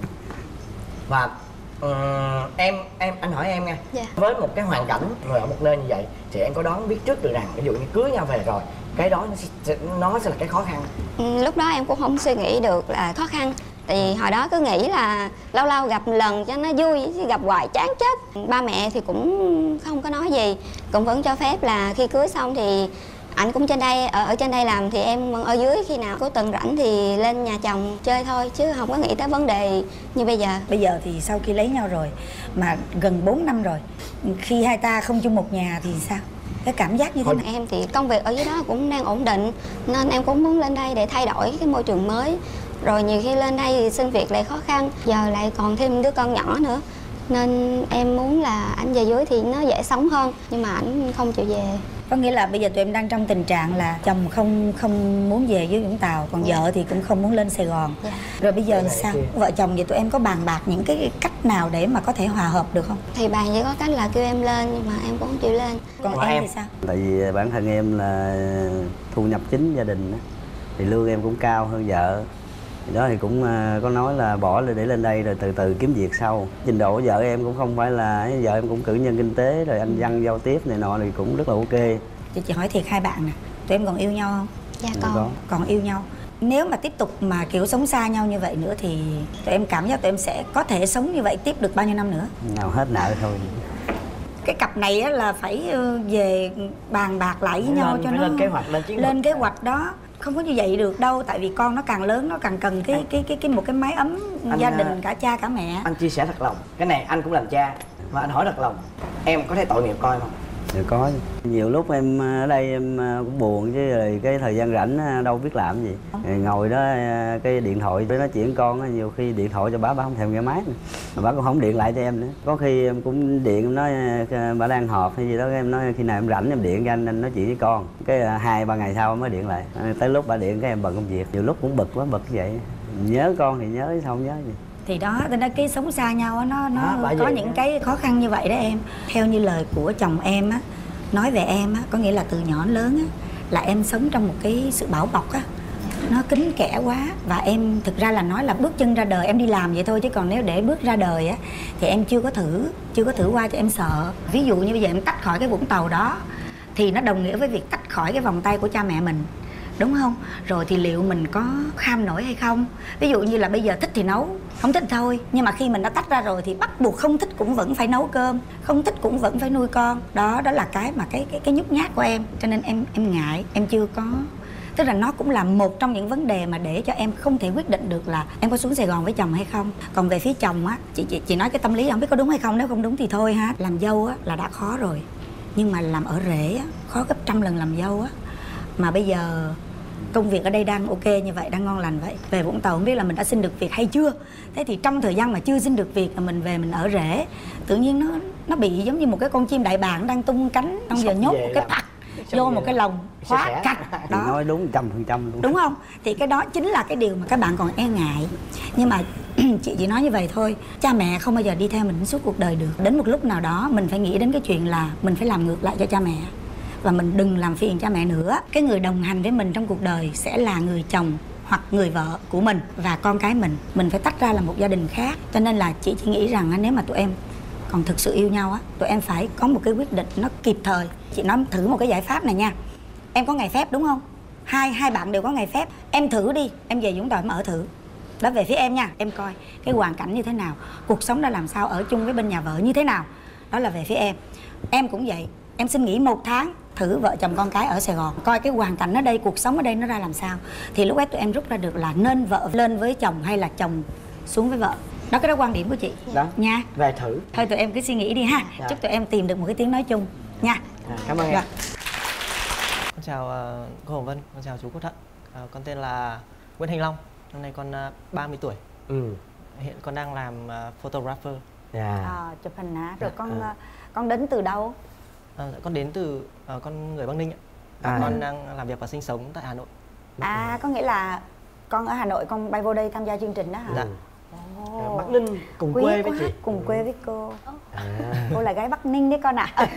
Và ừm, em em anh hỏi em nha. Dạ. Với một cái hoàn cảnh người ở một nơi như vậy thì em có đoán biết trước được rằng ví dụ như cưới nhau về rồi cái đó nó sẽ, nó sẽ là cái khó khăn. Ừ, lúc đó em cũng không suy nghĩ được là khó khăn. Thì hồi đó cứ nghĩ là lâu lâu gặp một lần cho nó vui, chứ gặp hoài chán chết. Ba mẹ thì cũng không có nói gì, cũng vẫn cho phép là khi cưới xong thì Anh cũng trên đây, ở, ở trên đây làm thì em vẫn ở dưới, khi nào có tuần rảnh thì lên nhà chồng chơi thôi, chứ không có nghĩ tới vấn đề như bây giờ. Bây giờ thì sau khi lấy nhau rồi mà gần bốn năm rồi, khi hai ta không chung một nhà thì sao? Cái cảm giác như thế nào? Em thì công việc ở dưới đó cũng đang ổn định nên em cũng muốn lên đây để thay đổi cái môi trường mới. Rồi nhiều khi lên đây thì xin việc lại khó khăn, giờ lại còn thêm đứa con nhỏ nữa, nên em muốn là ảnh về dưới thì nó dễ sống hơn, nhưng mà ảnh không chịu về. Có nghĩa là bây giờ tụi em đang trong tình trạng là chồng không không muốn về dưới Vũng Tàu, còn Dạ. vợ thì cũng không muốn lên Sài Gòn. Dạ. Rồi bây giờ sao? Vợ chồng vậy tụi em có bàn bạc những cái cách nào để mà có thể hòa hợp được không? Thì bàn chỉ có cách là kêu em lên, nhưng mà em cũng không chịu lên. Còn Của em, em thì sao? Tại vì bản thân em là thu nhập chính gia đình á, thì lương em cũng cao hơn vợ. Thì đó thì cũng có nói là bỏ để lên đây rồi từ từ kiếm việc sau. Trình độ của vợ em cũng không phải là, vợ em cũng cử nhân kinh tế rồi anh văn giao tiếp này nọ thì cũng rất là ok. Chị, chị hỏi thiệt hai bạn nè, tụi em còn yêu nhau không? Dạ Có. con. Còn yêu nhau. Nếu mà tiếp tục mà kiểu sống xa nhau như vậy nữa thì tụi em cảm giác tụi em sẽ có thể sống như vậy tiếp được bao nhiêu năm nữa? Nào hết nợ thôi. Cái cặp này á là phải ờ, về bàn bạc lại với nhau lên, cho phải nó lên kế hoạch, lên chiến lược. lên kế hoạch đó. Không có như vậy được đâu, tại vì con nó càng lớn nó càng cần cái cái cái cái một cái mái ấm Anh, gia à, đình cả cha cả mẹ. Anh chia sẻ thật lòng, cái này anh cũng làm cha và anh hỏi thật lòng, em có thấy tội nghiệp con em không? Thì có, nhiều lúc em ở đây em cũng buồn chứ, rồi cái thời gian rảnh đâu biết làm gì. Rồi ngồi đó cái điện thoại với nói chuyện con, nhiều khi điện thoại cho bà, bà không thèm nghe máy nữa. Mà bà cũng không điện lại cho em nữa. Có khi em cũng điện, em nói bà đang họp hay gì đó, em nói khi nào em rảnh em điện cho anh, anh nói chuyện với con. Cái hai ba ngày sau mới điện lại. Tới lúc bà điện cái em bận công việc, nhiều lúc cũng bực quá, bực như vậy. Nhớ con thì nhớ chứ không nhớ gì. Thì đó, nên là cái sống xa nhau á, nó nó À, có vậy những hả? cái khó khăn như vậy đó em. Theo như lời của chồng em á, nói về em á, có nghĩa là từ nhỏ đến lớn á là em sống trong một cái sự bảo bọc á, nó kín kẽ quá. Và em thực ra là nói là bước chân ra đời em đi làm vậy thôi, chứ còn nếu để bước ra đời á thì em chưa có thử chưa có thử qua cho em sợ. Ví dụ như bây giờ em tách khỏi cái Vũng Tàu đó thì nó đồng nghĩa với việc tách khỏi cái vòng tay của cha mẹ mình, đúng không? Rồi thì liệu mình có kham nổi hay không? Ví dụ như là bây giờ thích thì nấu, không thích thì thôi. Nhưng mà khi mình đã tách ra rồi thì bắt buộc không thích cũng vẫn phải nấu cơm, không thích cũng vẫn phải nuôi con. Đó, đó là cái mà cái cái cái nhút nhát của em. Cho nên em em ngại, em chưa có. Tức là nó cũng là một trong những vấn đề mà để cho em không thể quyết định được là em có xuống Sài Gòn với chồng hay không. Còn về phía chồng á, chị chị chị nói cái tâm lý không biết có đúng hay không, nếu không đúng thì thôi ha. Làm dâu á là đã khó rồi, nhưng mà làm ở rể á khó gấp trăm lần làm dâu á. Mà bây giờ công việc ở đây đang ok như vậy, đang ngon lành vậy, về Vũng Tàu không biết là mình đã xin được việc hay chưa. Thế thì trong thời gian mà chưa xin được việc mà mình về mình ở rể, tự nhiên nó nó bị giống như một cái con chim đại bàng đang tung cánh, xong giờ nhốt một cái pặt vô một cái lồng khóa cạch Thì đó, nói đúng trăm phần trăm luôn. đúng không? Thì cái đó chính là cái điều mà các bạn còn e ngại. Nhưng mà chị chỉ nói như vậy thôi, cha mẹ không bao giờ đi theo mình suốt cuộc đời được. Đến một lúc nào đó mình phải nghĩ đến cái chuyện là mình phải làm ngược lại cho cha mẹ, và mình đừng làm phiền cha mẹ nữa. Cái người đồng hành với mình trong cuộc đời sẽ là người chồng hoặc người vợ của mình và con cái mình. Mình phải tách ra là một gia đình khác. Cho nên là chị chỉ nghĩ rằng nếu mà tụi em còn thực sự yêu nhau á, tụi em phải có một cái quyết định nó kịp thời. Chị nói thử một cái giải pháp này nha. Em có ngày phép đúng không? Hai hai bạn đều có ngày phép. Em thử đi, em về Vũng Tàu em ở thử. Đó, về phía em nha, em coi cái hoàn cảnh như thế nào, cuộc sống đã làm sao, ở chung với bên nhà vợ như thế nào. Đó là về phía em. Em cũng vậy, em xin nghỉ một tháng thử vợ chồng con cái ở Sài Gòn, coi cái hoàn cảnh ở đây, cuộc sống ở đây nó ra làm sao. Thì lúc ấy tụi em rút ra được là nên vợ lên với chồng hay là chồng xuống với vợ. Đó, cái đó quan điểm của chị Đó, nha. về thử. Thôi tụi em cứ suy nghĩ đi ha. Dạ. Chúc tụi em tìm được một cái tiếng nói chung nha. À, cảm ơn em. Rồi. Con chào uh, cô Hồng Vân, con chào chú Quốc Thận. Uh, con tên là Nguyễn Thành Long, năm nay con uh, ba mươi tuổi. Ừ. Hiện con đang làm uh, photographer. Dạ. À, chụp hình hả? Rồi con À. con đến từ đâu? Uh, con đến từ uh, con người Bắc Ninh ạ. À. Con đang làm việc và sinh sống tại Hà Nội. À, có nghĩa là con ở Hà Nội, con bay vô đây tham gia chương trình đó hả? Dạ. Ồ. Bắc Ninh cùng Quý quê với quá, chị. cùng quê với cô. À. Cô là gái Bắc Ninh đấy con ạ. À.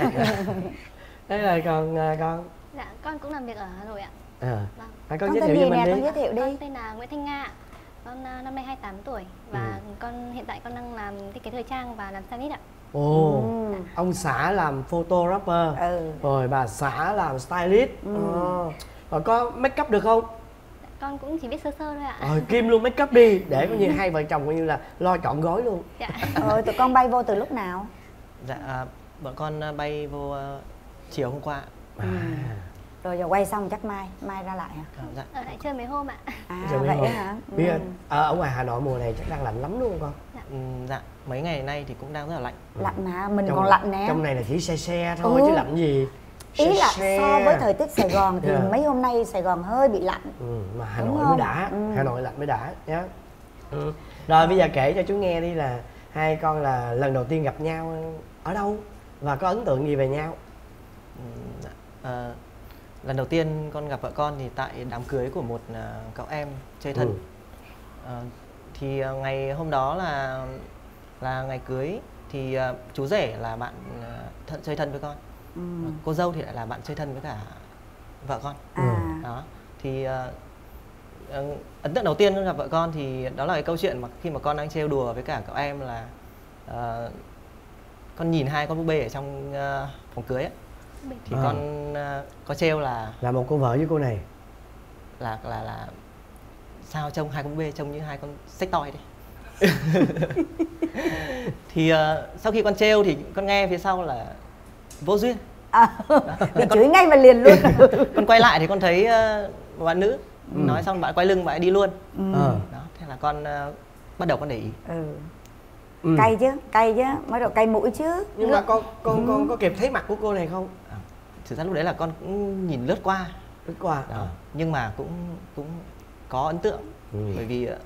Thế là còn à, con Dạ, con cũng làm việc ở Hà Nội ạ. à. Vâng. À, con Con giới tên thiệu gì cho mình nè, đi. con giới thiệu đi. Con tên là Nguyễn Thanh Nga. Con uh, năm nay hai mươi tám tuổi và Ừ. con hiện tại con đang làm thiết kế thời trang và làm stylist ạ. Ồ, Ừ. ông xã làm photographer, Ừ. rồi bà xã làm stylist. Ừ. Ờ. Rồi có make up được không? Con cũng chỉ biết sơ sơ thôi ạ. Rồi kim luôn make up đi, để coi như hai vợ chồng coi như là lo trọn gói luôn. Dạ. Rồi tụi con bay vô từ lúc nào? Dạ, uh, bọn con uh, bay vô uh, chiều hôm qua. À. Rồi giờ quay xong chắc mai mai ra lại hả? À, dạ. Ở lại chơi mấy hôm ạ. À Rồi vậy mấy hả? hôm. Biết Ừ. anh, ở, ở ngoài Hà Nội mùa này chắc đang lạnh lắm đúng không con? Dạ. Ừ, dạ mấy ngày nay thì cũng đang rất là lạnh. Lạnh mà mình Trong- còn lạnh nè. Trong này là chỉ se se thôi Ừ. chứ lạnh gì. Ý Se là se. so với thời tiết Sài Gòn thì Dạ. mấy hôm nay Sài Gòn hơi bị lạnh. Ừ, mà Hà Đúng Nội không? mới đã, Ừ. Hà Nội lạnh mới đã nhá. Ừ. Rồi bây giờ kể cho chú nghe đi là hai con là lần đầu tiên gặp nhau ở đâu và có ấn tượng gì về nhau? Ừ, dạ. Ờ, lần đầu tiên con gặp vợ con thì tại đám cưới của một à, cậu em chơi thân. Ừ. Ờ, thì à, ngày hôm đó là là ngày cưới thì à, chú rể là bạn à, thân, chơi thân với con. Ừ. Cô dâu thì lại là bạn chơi thân với cả vợ con. À. Đó thì à, ờ, ấn tượng đầu tiên con gặp vợ con thì đó là cái câu chuyện mà khi mà con đang trêu đùa với cả cậu em là à, con nhìn hai con búp bê ở trong à, phòng cưới ấy. Thì À. con à, có trêu là Là một cô vợ với cô này. là là là sao trông hai con búp bê trông như hai con xách toi đi. Thì uh, sau khi con trêu thì con nghe phía sau là vô duyên. À, bị chửi ngay và liền luôn. Con quay lại thì con thấy uh, một bạn nữ. Ừ. Nói xong bạn quay lưng bạn ấy đi luôn. Ừ. Ờ. Đó, thế là con uh, bắt đầu con để ý. Ừ. Ừ. Cay chứ, cay chứ, mới đầu cay mũi chứ. Nhưng mà con con con có kịp thấy mặt của cô này không? À, thực ra lúc đấy là con cũng nhìn lướt qua. Lướt qua. Đó. Nhưng mà cũng cũng có ấn tượng. Ừ. Bởi vì uh,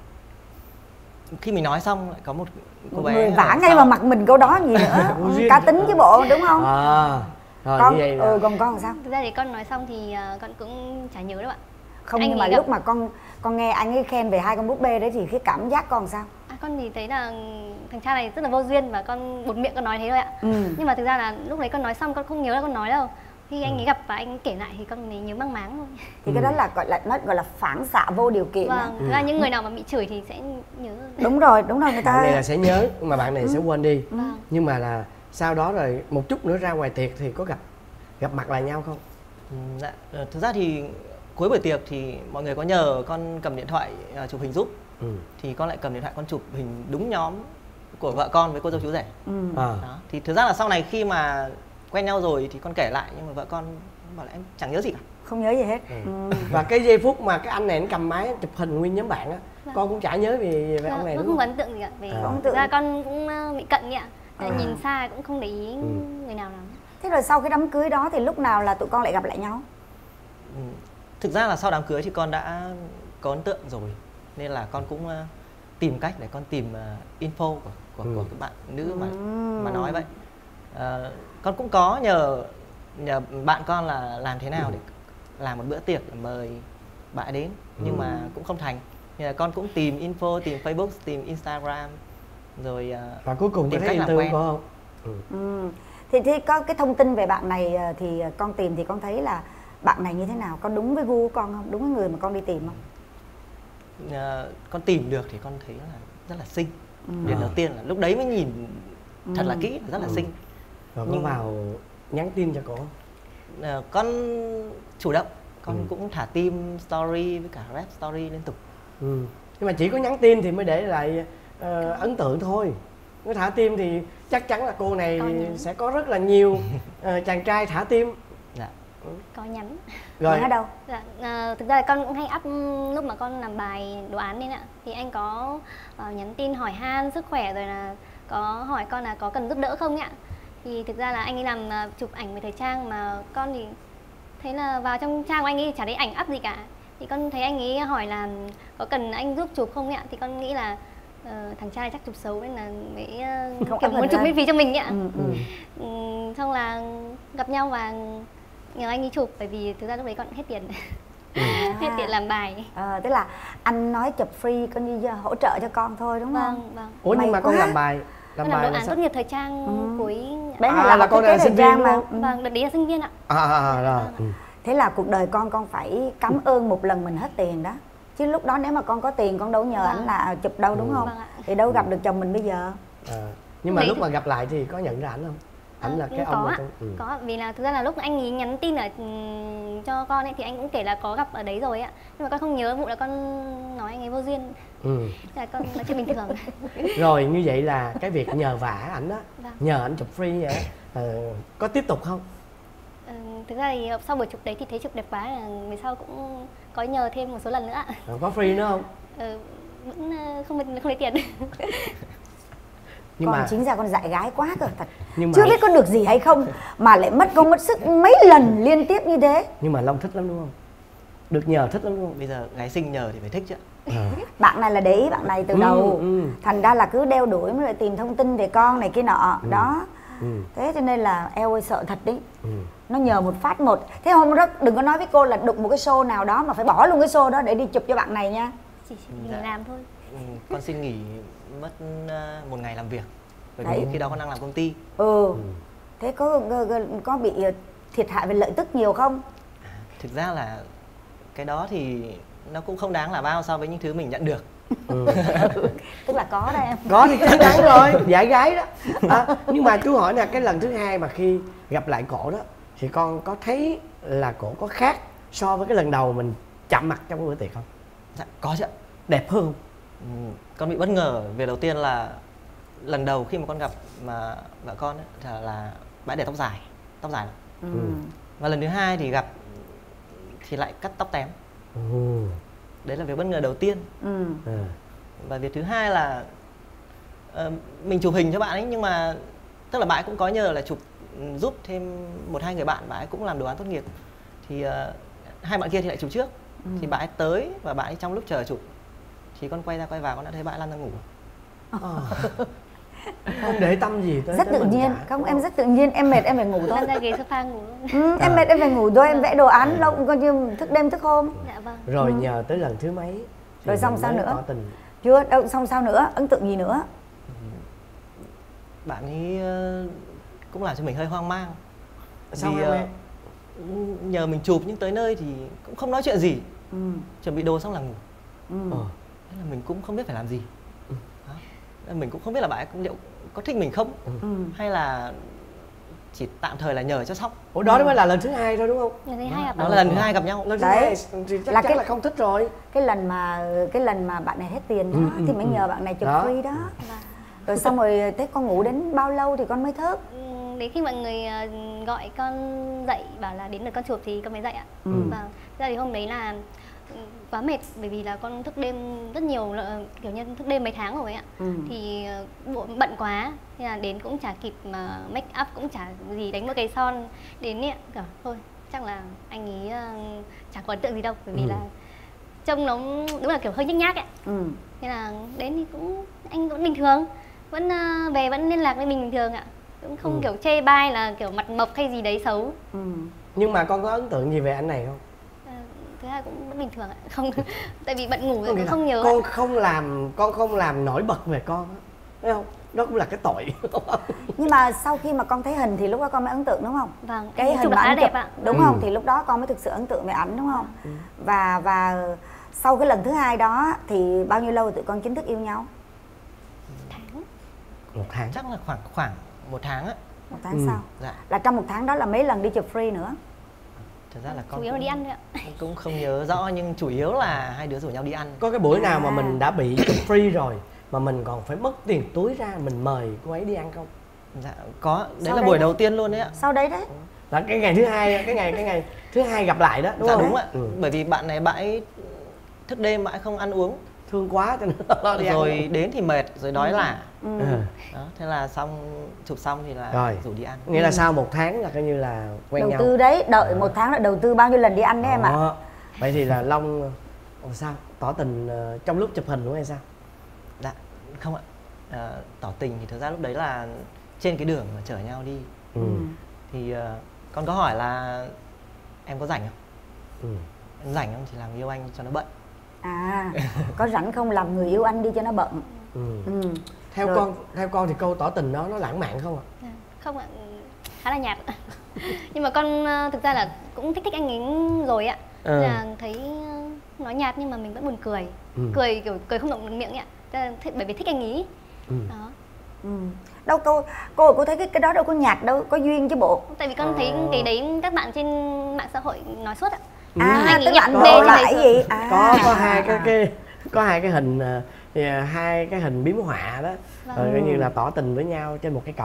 khi mình nói xong lại có một cô Một bé người ở vả ngay sau. vào mặt mình câu đó gì nữa. Vô Ừ, duyên. cá tính chứ bộ, đúng không? À. Rồi Con, như vậy là ừ, còn con làm sao? Thực ra thì con nói xong thì ờ, con cũng chả nhớ đâu ạ. Không, Anh nhưng mà ấy gặp- lúc mà con con nghe anh ấy khen về hai con búp bê đấy thì cái cảm giác con sao? À, con thì thấy là thằng cha này rất là vô duyên và con buột miệng con nói thế thôi ạ. Ừ. Nhưng mà thực ra là lúc đấy con nói xong con không nhớ là con nói đâu. Khi anh ấy gặp và anh kể lại thì con mới nhớ mang máng thôi. Thì cái đó là gọi là nó gọi là phản xạ vô điều kiện đó. Vâng, thực ra những người nào mà bị chửi thì sẽ nhớ. Đúng rồi, đúng rồi, người bạn này ta là sẽ nhớ mà bạn này sẽ quên đi. Vâng. Nhưng mà là sau đó rồi một chút nữa ra ngoài tiệc thì có gặp gặp mặt lại nhau không? Ừ, dạ. Ờ, thực ra thì cuối buổi tiệc thì mọi người có nhờ con cầm điện thoại à, chụp hình giúp. Ừ. Thì con lại cầm điện thoại con chụp hình đúng nhóm của vợ con với cô dâu chú rể. ừ. À. Đó. Thì thực ra là sau này khi mà quen nhau rồi thì con kể lại nhưng mà vợ con bảo là em chẳng nhớ gì cả. Không nhớ gì hết. Ừ. Ừ. Và cái giây phút mà cái anh này anh cầm máy chụp hình nguyên nhóm bạn á, Vâng. con cũng chả nhớ về về Dạ, ông này con đúng không có không? ấn tượng gì cả. Vì À. Ấn thực tượng. ra con cũng ờ, bị cận nhỉ ạ. Nên À. nhìn xa cũng không để ý Ừ. người nào lắm. Thế rồi sau cái đám cưới đó thì lúc nào là tụi con lại gặp lại nhau? Ừ. Thực ra là sau đám cưới thì con đã có ấn tượng rồi. Nên là con cũng ờ, tìm cách để con tìm ờ, info của, của, Ừ. của cái bạn nữ mà, Ừ. mà nói vậy. Ờ, con cũng có nhờ nhờ bạn con là làm thế nào để làm một bữa tiệc để mời bạn đến. Nhưng Ừ. mà cũng không thành. Nên là con cũng tìm info, tìm Facebook, tìm Instagram. Rồi ờ, Và cuối cùng có tìm thấy cách yêu làm thương quen. của không? Ừ. Ừ. Thì, thì có cái thông tin về bạn này ờ, thì con tìm thì con thấy là bạn này như thế nào? Có đúng với gu của con không? Đúng với người mà con đi tìm không? Ờ, con tìm được thì con thấy là rất là xinh. Ừ. Điểm À. đầu tiên là lúc đấy mới nhìn thật là Ừ. kỹ, rất là Ừ. xinh. Rồi có Nhưng- vào nhắn tin cho cô không? Ờ, con chủ động, con Ừ. cũng thả tim story với cả rap story liên tục. Ừ. Nhưng mà chỉ có nhắn tin thì mới để lại ờ, ấn tượng thôi. Nếu thả tim thì chắc chắn là cô này Có nhắn. sẽ có rất là nhiều ờ, chàng trai thả tim. Dạ. Có nhắn. Rồi. Ở đâu? Dạ, ờ, thực ra là con cũng hay up lúc mà con làm bài đồ án lên ạ. Thì anh có ờ, nhắn tin hỏi han sức khỏe rồi là có hỏi con là có cần giúp đỡ không ạ. Thì thực ra là anh ấy làm ờ, chụp ảnh về thời trang mà con thì thấy là vào trong trang của anh ấy chả thấy ảnh up gì cả. Thì con thấy anh ấy hỏi là có cần anh giúp chụp không ạ. Thì con nghĩ là ờ, thằng trai chắc chụp xấu nên là mới ờ, Không kiểu up muốn hình chụp lên. miễn phí cho mình ạ. Ừ. Ừ. Ừ, xong là gặp nhau và nhờ anh ấy chụp bởi vì thực ra lúc đấy con hết tiền. Hết tiền làm bài. Ờ, tức là anh nói chụp free con đi hỗ trợ cho con thôi đúng không? Vâng, vâng. Ủa nhưng May mà con quá. làm bài làm Con làm bài đồ là án sao? tốt nghiệp thời trang Ừ. cuối. Bé này À, là, là học con thiết này kế là sinh thời trang viên mà. đúng Ừ. Vâng, đợt đấy là sinh viên ạ. À, à, à, rồi. Ừ. Thế là cuộc đời con con phải cảm ơn một lần mình hết tiền đó. Chứ lúc đó nếu mà con có tiền con đâu nhờ Vâng. ảnh là chụp đâu đúng Ừ. không? Vâng ạ. Thì đâu gặp được chồng mình bây giờ. À, nhưng mà Đấy lúc thì- mà gặp lại thì có nhận ra ảnh không? Ảnh là À, cái có ông mà ạ. trong... Ừ. Có, vì là thực ra là lúc anh ấy nhắn tin ở ừm, cho con ấy thì anh cũng kể là có gặp ở đấy rồi ạ. Nhưng mà con không nhớ vụ là con nói anh ấy vô duyên. Ừ. Thế là con nói chuyện bình thường. Rồi như vậy là cái việc nhờ vả ảnh đó, Vâng. nhờ ảnh chụp free vậy á, ờ, có tiếp tục không? Ừ, thực ra thì sau buổi chụp đấy thì thấy chụp đẹp quá, là về sau cũng có nhờ thêm một số lần nữa ạ. À, có free nữa không? Ừ, vẫn không không lấy tiền. Nhưng con mà chính ra con dại gái quá cơ thật. Nhưng mà... chưa biết có được gì hay không mà lại mất công mất sức mấy lần liên tiếp như thế. Nhưng mà Long thích lắm đúng không? Được nhờ thích lắm đúng không? Bây giờ gái xinh nhờ thì phải thích chứ. À. Bạn này là để ý bạn này từ ừ, đầu, ừ. thành ra là cứ đeo đuổi mới lại tìm thông tin về con này kia nọ. Ừ. Đó. Ừ. Thế cho nên là eo ơi sợ thật đấy. Ừ. Nó nhờ một phát một. Thế hôm đó đừng có nói với cô là đụng một cái show nào đó mà phải bỏ luôn cái show đó để đi chụp cho bạn này nha. Chỉ mình dạ. làm thôi. Ừ, con xin nghỉ mất một ngày làm việc. Bởi vì khi đó con đang làm công ty. Ừ. ừ. Thế có, có có bị thiệt hại về lợi tức nhiều không? À, thực ra là cái đó thì nó cũng không đáng là bao so với những thứ mình nhận được. Ừ. Tức là có đây em. Có thì chắc chắn rồi, dạy gái đó. À, nhưng mà chú hỏi nè, cái lần thứ hai mà khi gặp lại cổ đó thì con có thấy là cổ có khác so với cái lần đầu mình chạm mặt trong bữa tiệc không? Dạ có chứ. Đẹp hơn không? Ừ, con bị bất ngờ. Việc đầu tiên là lần đầu khi mà con gặp mà vợ con ấy, là, là bãi để tóc dài, tóc dài lắm. Ừ. Và lần thứ hai thì gặp thì lại cắt tóc tém. Ừ. Đấy là việc bất ngờ đầu tiên. Ừ. Ừ. Và việc thứ hai là uh, mình chụp hình cho bạn ấy, nhưng mà tức là bạn ấy cũng có nhờ là chụp giúp thêm một hai người bạn, bạn ấy cũng làm đồ án tốt nghiệp. Thì uh, hai bạn kia thì lại chụp trước. Ừ. Thì bạn ấy tới và bạn ấy trong lúc chờ chụp thì con quay ra quay vào con đã thấy bạn ấy lăn ra ngủ. À. Không để tâm gì tới rất tới tự nhiên, không em rất tự nhiên, em mệt em phải ngủ thôi. Lăn ra ghế sofa ngủ. Ừ, em à. mệt em phải ngủ thôi, em vẽ đồ án lâu coi như thức đêm thức hôm. Dạ vâng. Rồi ừ. nhờ tới lần thứ mấy rồi xong sao nữa? Tình. Chưa, đâu xong sao nữa, ấn tượng gì nữa? Bạn ấy cũng làm cho mình hơi hoang mang. Sao vì uh, nhờ mình chụp nhưng tới nơi thì cũng không nói chuyện gì. Ừ. Chuẩn bị đồ xong là ngủ. Ừ. Ờ. Thế là mình cũng không biết phải làm gì. Ừ. Mình cũng không biết là bạn ấy cũng liệu có thích mình không. Ừ. Hay là chỉ tạm thời là nhờ cho xong. Ủa đó mới là lần thứ hai thôi đúng không? Lần thứ hai gặp. Đó là lần thứ hai gặp nhau. Lần thứ hai thì chắc là chắn cái, là không thích rồi. Cái lần mà cái lần mà bạn này hết tiền đó ừ, thì mới ừ, nhờ bạn này chụp đó. Free đó. Và... rồi xong rồi thế con ngủ đến bao lâu thì con mới thức? Đến khi mọi người gọi con dậy bảo là đến lượt con chụp thì con mới dậy ạ. Ừ. Và ra thì hôm đấy là quá mệt bởi vì là con thức đêm rất nhiều, kiểu như thức đêm mấy tháng rồi ạ. Ừ. Thì bận quá nên là đến cũng chả kịp mà make up, cũng chả gì đánh một cái son đến ấy, cả thôi chắc là anh ấy uh, chả có ấn tượng gì đâu bởi vì ừ. là trông nó đúng là kiểu hơi nhếch nhác ấy. Ừ. Nên là đến thì cũng anh vẫn bình thường, vẫn uh, về vẫn liên lạc với mình bình thường ạ, cũng không ừ. kiểu chê bai là kiểu mặt mộc hay gì đấy xấu. Ừ. Nhưng mà con có ấn tượng gì về anh này không? Thứ hai cũng rất bình thường ạ, không tại vì bận ngủ rồi cũng không nhớ. Con ạ. không làm con không làm nổi bật về con á, thấy không? Đó cũng là cái tội. Nhưng mà sau khi mà con thấy hình thì lúc đó con mới ấn tượng đúng không? Vâng. Cái hình mà ảnh đẹp ạ. Đúng ừ. không? Thì lúc đó con mới thực sự ấn tượng về ảnh đúng không? Ừ. Và và sau cái lần thứ hai đó thì bao nhiêu lâu tụi con chính thức yêu nhau? Tháng. Một tháng. Chắc là khoảng khoảng một tháng á. Một tháng ừ. sau. Dạ. Là trong một tháng đó là mấy lần đi chụp free nữa? Thật ra là con chủ yếu là đi ăn thôi ạ. Cũng không nhớ rõ nhưng chủ yếu là hai đứa rủ nhau đi ăn. Có cái buổi à. nào mà mình đã bị chụp free rồi mà mình còn phải mất tiền túi ra mình mời cô ấy đi ăn không? Dạ có, đấy sau là đấy buổi đấy? đầu tiên luôn đấy ạ. Sau đấy đấy? Là cái ngày thứ hai, cái ngày cái ngày thứ hai gặp lại đó đúng dạ, không? Đúng ạ. Ừ. Bởi vì bạn này bạn ấy thức đêm bạn ấy không ăn uống. Thương quá cho nên lo đi rồi ăn. Đến thì mệt rồi đói ừ. lả. Ừ. Đó, thế là xong chụp xong thì là rồi. rủ đi ăn. Nghĩa là sau một tháng là coi như là quen đầu nhau. Đầu tư đấy, đợi à. một tháng là đầu tư bao nhiêu lần đi ăn đấy em ạ. À. Vậy thì là Long ồ, sao tỏ tình uh, trong lúc chụp hình đúng hay sao? Dạ không ạ. À, tỏ tình thì thực ra lúc đấy là trên cái đường mà chở nhau đi. Ừ. Thì uh, con có hỏi là em có rảnh không? Ừ. Em rảnh không thì làm yêu anh cho nó bận. À, có rảnh không làm người yêu anh đi cho nó bận. Ừ. Ừ. Theo rồi. con theo con thì câu tỏ tình đó nó lãng mạn không ạ? À, không ạ, khá là nhạt. Nhưng mà con thực ra là cũng thích thích anh ấy rồi ạ. Ừ. Là thấy nói nhạt nhưng mà mình vẫn buồn cười. Ừ. Cười kiểu cười không động miệng ạ. Bởi vì thích anh ấy. Ừ. Đó. Ừ. Đâu cô cô cô thấy cái cái đó đâu có nhạt đâu, có duyên chứ bộ. Tại vì con thấy ờ. cái đấy các bạn trên mạng xã hội nói suốt ạ. À, anh tức là anh đê lại gì? À. Có có hai cái cái có hai cái hình thì hai cái hình biếm họa đó. Vâng. Rồi coi như là tỏ tình với nhau trên một cái cầu.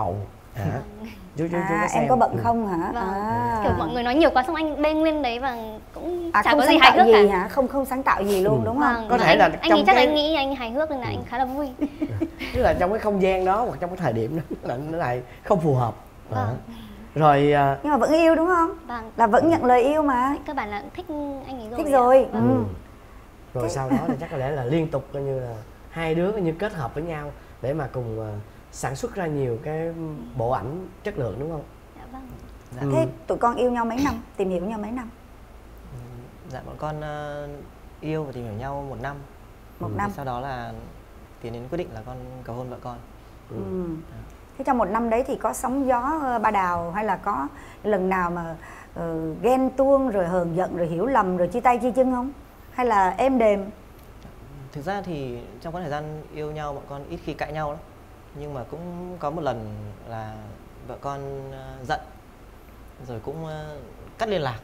À, chú, chú, chú À, có em có bận Ừ. không hả? Vâng. À. Kiểu mọi người nói nhiều quá xong anh đen lên đấy và cũng À, chả không có gì sáng hài tạo hước gì cả. hả? Không không sáng tạo gì luôn Ừ. đúng không? Vâng, Có mà thể anh, là anh trong nghĩ chắc cái- anh nghĩ anh hài hước nên là anh khá là vui. Tức là trong cái không gian đó hoặc trong cái thời điểm đó là nó lại không phù hợp. Vâng. À. Rồi à, Nhưng mà vẫn yêu đúng không? Vâng. Là vẫn nhận lời yêu mà. Cơ bản là thích anh ấy rồi. Thích ạ. rồi. Vâng. Ừ. rồi sau đó thì chắc có lẽ là liên tục coi như là hai đứa coi như kết hợp với nhau để mà cùng à, sản xuất ra nhiều cái bộ ảnh chất lượng đúng không? Dạ vâng. Dạ. Ừ. Thế tụi con yêu nhau mấy năm? Tìm hiểu nhau mấy năm? Dạ bọn con ờ, yêu và tìm hiểu nhau một năm. Một Thì năm. sau đó là tiến đến quyết định là con cầu hôn vợ con. Ừ. Thế trong một năm đấy thì có sóng gió ờ, ba đào hay là có lần nào mà ờ, ghen tuông rồi hờn giận rồi hiểu lầm rồi chia tay chia chân không? Hay là êm đềm? Thực ra thì trong cái thời gian yêu nhau bọn con ít khi cãi nhau lắm. Nhưng mà cũng có một lần là vợ con ờ, giận rồi cũng ờ, cắt liên lạc.